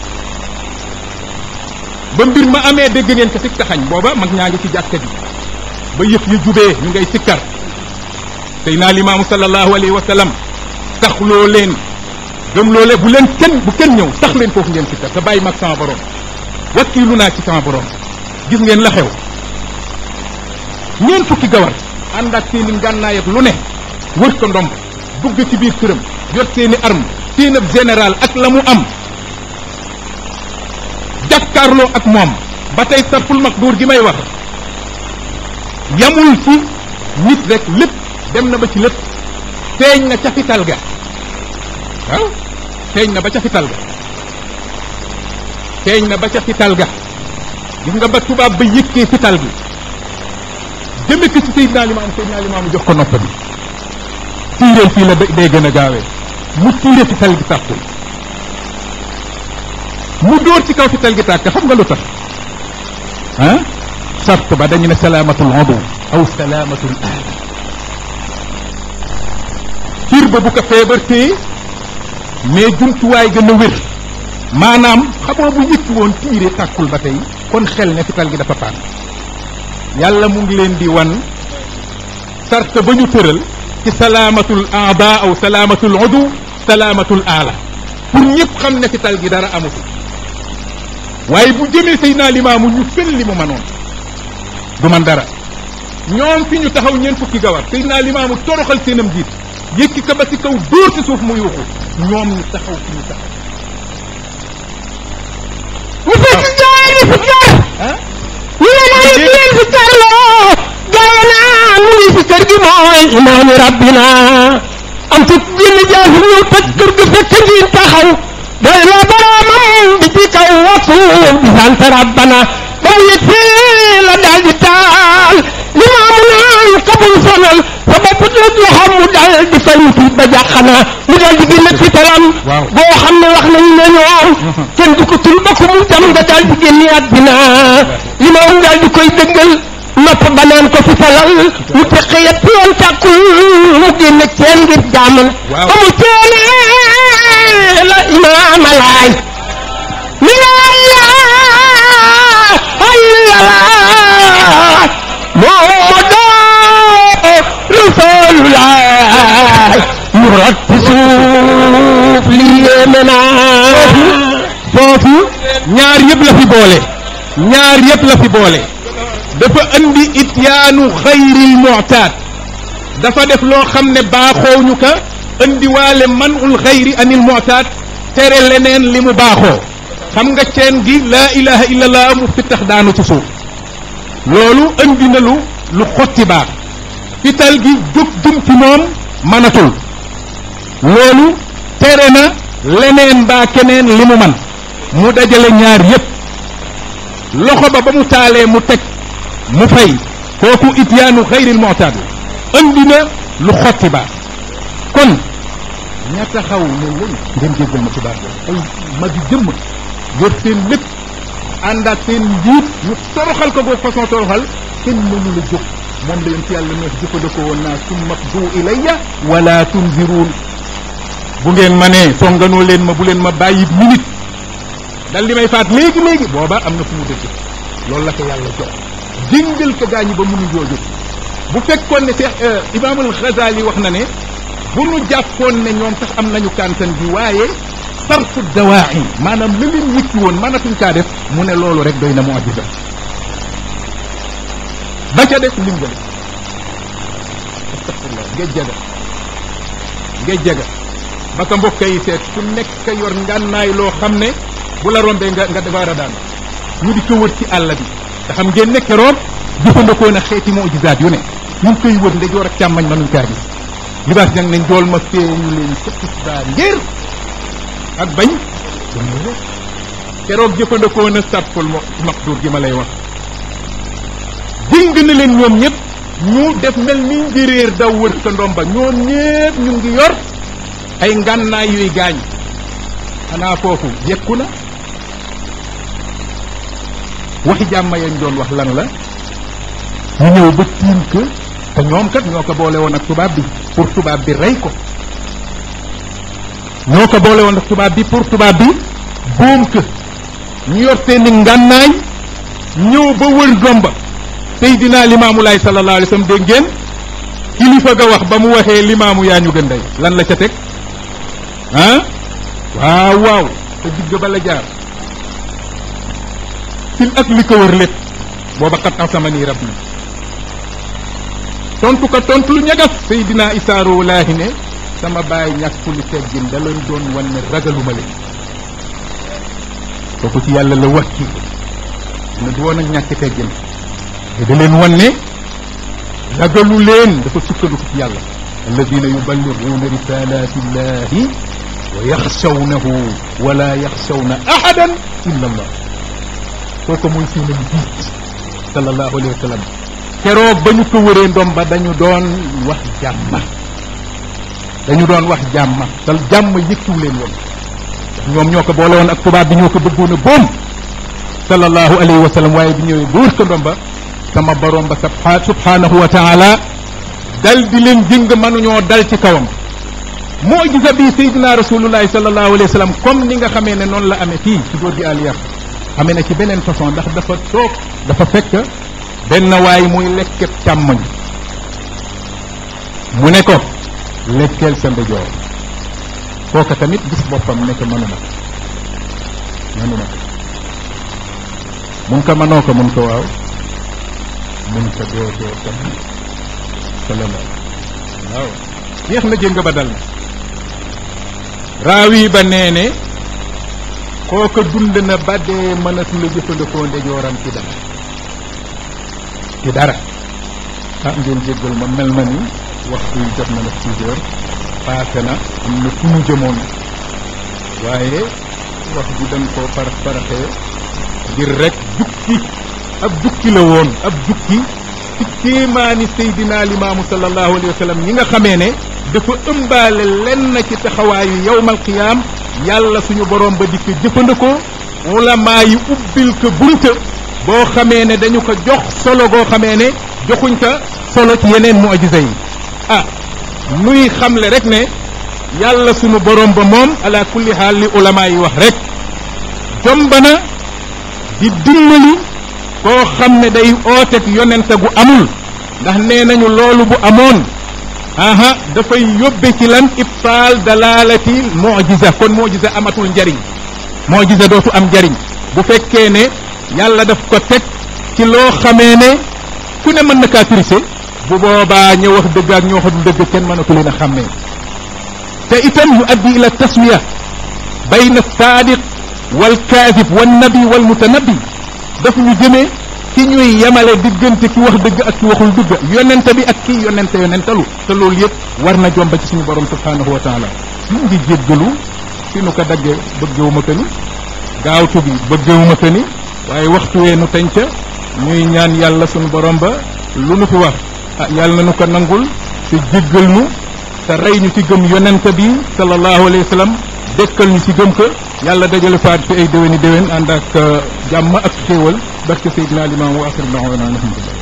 ba mbir ma amee dégg ngeen ko sikka xañ booba mag ñaa ngi ci jàkka ji ba yëf yi jubee ñu ngay sikkar tey naa limaamu sallallahu alayhi wa sallam taxloo leen gëm loole bu leen bu kenn ñëw tax leen foofu ngeen sikkar te bàyyi mag sama borom wakkilu naa ci sama borom gis ngeen la xew ñeen fukki gawar ànd ak seeni ngànnaay ak lu ne wër ko ndomb dugg ci biir këram yor seeni arme seen ab général ak la mu am jàkkaarloo ak moom ba tey sarful maqduur gi may wax yamul ci nit rek lépp dem na ba ci lépp feeñ na ca fital ga waaw feeñ na ba ca fital ga feeñ na ba ca fital ga gis nga ba tubaab ba yëkkee fital gi jëme ko ci Seydina Limaamu jox ko nopp bi tiireel fii la day gën a gaawee mu tiire fital gi tàkkul mu dóor ci kaw fital gi tàkk xam nga lu tax ah sart ba dañu ne salaamatul odu aw salaamatul aal fiir ba bu ko feebar téye mais jumtuwaay gën a wér maanaam xamoo bu yëkki woon tiire tàkkul ba tey kon xel ne fital gi dafa paan yàlla mu ngi leen di wan sart ba ñu tëral ci salaamatul aada aw salaamatul udu salaamatul aala pour ñëpp xam ne fital gi dara amu fi waaye bu jëmee Seydina Limaamu ñu fël li mu manoon du man dara ñoom fi ñu taxaw ñeent fukki gawar Seydina Limaamu toroxal seenam jiit yëkki ka ba ci kaw dóor ci suuf mu yuuxu ñoom ñu taxaw fi ñu taxaw mu fekk jaay ni fi kër ñu ne naa ñu leen fi kër loo jaay naa mu ngi fi kër gi mooy imaami rabbina am ci jinni jaay fi ñëw toj kër gi fekk njiin taxaw doy la boroomam bi ci kaw wasuuf di sant rabbana ba mu yëg fii la daal di taal limaamu naan kabul sonal sa bopp dëgg loxoom mu dal di fay mu tiit ba jàqana mu dal di génne fitalam boo xam ne wax nañu ne ñoom kenn du ko tul ba ko mu jam nga daal di génne àddina limaamu daal di koy dëggal nopp ba naan ko fitalal mu teqe yëpp yoon tàkkul mu génne ceen ngir jaamal ba mu ceene la imaama laay mi laa ilaaha illallah muhammadu rasulullah mu ratti suuf li yéeme naa foofu ñaar yëpp la fi boole dafa andi ityaanu xayril mu'taad dafa def loo xam ne baaxoo ñu ka andi waale manul xayri anil mu'taad tere leneen li mu baaxoo xam nga ceen gi laa ilaha illallah mu fi tax daanu ci suuf loolu andi na lu xotti baax fital gi jóg jëm ci moom mënatul loolu tere na leneen baa keneen li mu man mu dajale ñaar yépp loxo ba mu taalee mu teg mu fay kooku ityaanu xayril mu'taad andi na lu xotti baax kon ña taxaw ne wëy ngeen jéggal ma ci baax ay magi jëmm yor seen lépp ànd ak seen njiit ñu toroxal ko boobu façon toroxal kenn mënu la jóg moom la yéen ci yàlla neex jëfandikoo woon naa summa du ilayya wala tunziruun bu ngeen ma nee songanoo leen ma bu leen ma bàyyi minute dal li may faat léegi booba am na fu mu dëkk loolu la ko yàlla jox jëngal ko gaañi ba mënu joo jóg bu fekkoon ne Cheikh Imaamul Ghazali wax na ne bu nu jàppoon ne ñoom sax am nañu kantan bi waaye sarfu dawaa'i maanaam la leen yëkki woon mënatuñ kaa def mu ne loolu rek doy na mu'jiza ba ca def ndimbal astafurlah ngej jaga ba ka mbokk yi seet ku nekk yor ngànnaay loo xam ne bu la rombee nga defaara daan ñu di ko wër ci àll bi te xam ngeen ne keroog jëfandikoo na xeeti mu'jizaat yu ne ñu ngi koy wër ndejoor ak càmmañ mënuñ kaa gis libaas ñang ne njool ma feeñu leen sa tisbaar ngir ak bañ keroog jëfandikoo na sàppul maqdur gi ma lay wax jëng na leen ñoom ñëpp ñu def mel ni njéréer daw wër sa ndomba ñoom ñëpp ñu ngi yor ay ngànnaay yuy gaañ xanaa foofu jekku na waxi jàmma yañ doon wax lan la ñu ñëw ba tiim ka te ñoom kat ñoo ko boole woon ak tubaab bi pour tubaab bi rey ko ñoo ko boole woon ak tubaab bi pour tubaab bi boom ka ñu yor seeni ngànnaay ñëw ba wër domba Seydina Limaamu Laay sallallahu alayhi wa sallam dégg ngeen kilifa ga wax ba mu waxee limaamu yaa ñu gën day lan la ca teg ah waaw waaw te digg ba la jaar fil ak li ko wër lépp booba xat sama nii rab na tontu ko tontu lu ñagas Seydina Isaa Rouhou Lahi ne sama baay ñàkkuli teggin da leen doon wan ne ragaluma leen kooku ci yàlla la wax kii ne du woon ak ñàkk teggin te da leen wan ne ragalu leen dafa sukkandiku ci yàlla alladina yuballighuuna risalati llahi wa yaxshawnahu wala yaxshawna ahadan illa allah kooku muy seen njiit sallallahu alayhi wa sallam keroog ba ñu ko wëree ndom ba dañu doon wax jàmm te jàmm yëkkiw leen woon ñoom ñoo ko boole woon ak tubaab bi ñoo ko bëggoon a boom sallallahu alayhi wa sallam waaye bi ñëwee ba wër ko ndom ba sama borom ba subhanahu wa taala dal di leen jëng mënuñoo dal ci kawam mujiza bi sayyidina rasulullahi sallallahu alayhi wa sallam comme ni nga xamee ne noonu la amee fii ci góor gi Aliou amee na ci beneen façon ndax dafa toog dafa fekk benn waay muy lekkeb càmmoñ mu ne ko lekkeel sa ndijoor kooka tamit gis boppam ne ko mënuma mun ko mënoo ko mun ko waaw mun ko doo tam sallallahu waaw yéex na jëng ba dal na raawi ba nee ne kooka dund na ba dee mënatu la jëfandikoo ndejooram ci dara ah ngeen jéggal ma mel na ni waxtu yi jot na la 6 heures paase na am na fu ñu jëmoon waaye wax bi dañ koo paraxee ngir rek ab jukki la woon ab jukki ci kéemaani Seydina Limaamu sallallahu alayhi wa sallam ñi nga xamee ne dafa ëmbaale lenn ci taxawaayu yawmal qiyaam yàlla suñu borom ba di ko jëfandikoo ulamaa yi ubbil ko bunta boo xamee ne dañu ko jox solo goo xamee ne joxuñ ko solo ci yeneen mu'jiza yi ah nuy xamle rek ne yàlla suñu borom ba moom ala kulli xaal li ulamaa yi wax rek jombana di dimbali koo xam ne day ooteeg yonente gu amul ndax nee nañu loolu bu amoon aha dafay yóbbe ci lan ibtaal dalalati mu'jiza kon mu'jiza amatul njariñ mu'jiza dootu am njariñ bu fekkee ne yàlla daf ko teg ci loo xamee ne ku ne mën na kaa tricher bu boobaa ñu wax dëgg ak ñu waxul dëgg kenn mënatu leen a xàmmee te itam yu addi ila taswiya bayna saadiq wal kaadib wan nabi wal mutanabbi daf ñu jëmee ci ñuy yemale diggante ki wax dëgg ak ki waxul dëgg yonente bi ak kii yonentalu te loolu yëpp war na jomba ci suñu borom subhanahu wa taala ñu ngi jéggalu fi nu ko daggee bëggewuma ko ni gaawtu bi bëggewuma ko ni waaye waxtu wee nu teñ ca ñuy ñaan yàlla suñu borom ba lu nu fi wax ah yàlla na nu ko nangul te jéggal nu te rey ñu ci gëm yonente bi sallallahu alayhi wa sallam dëkkal ñu ci gëm ko yàlla dajale faat fi ay déwéni déwén ànd ak jàmm ak xéewal barke Seydina Limaamu wa axir da'waana alhamdulillah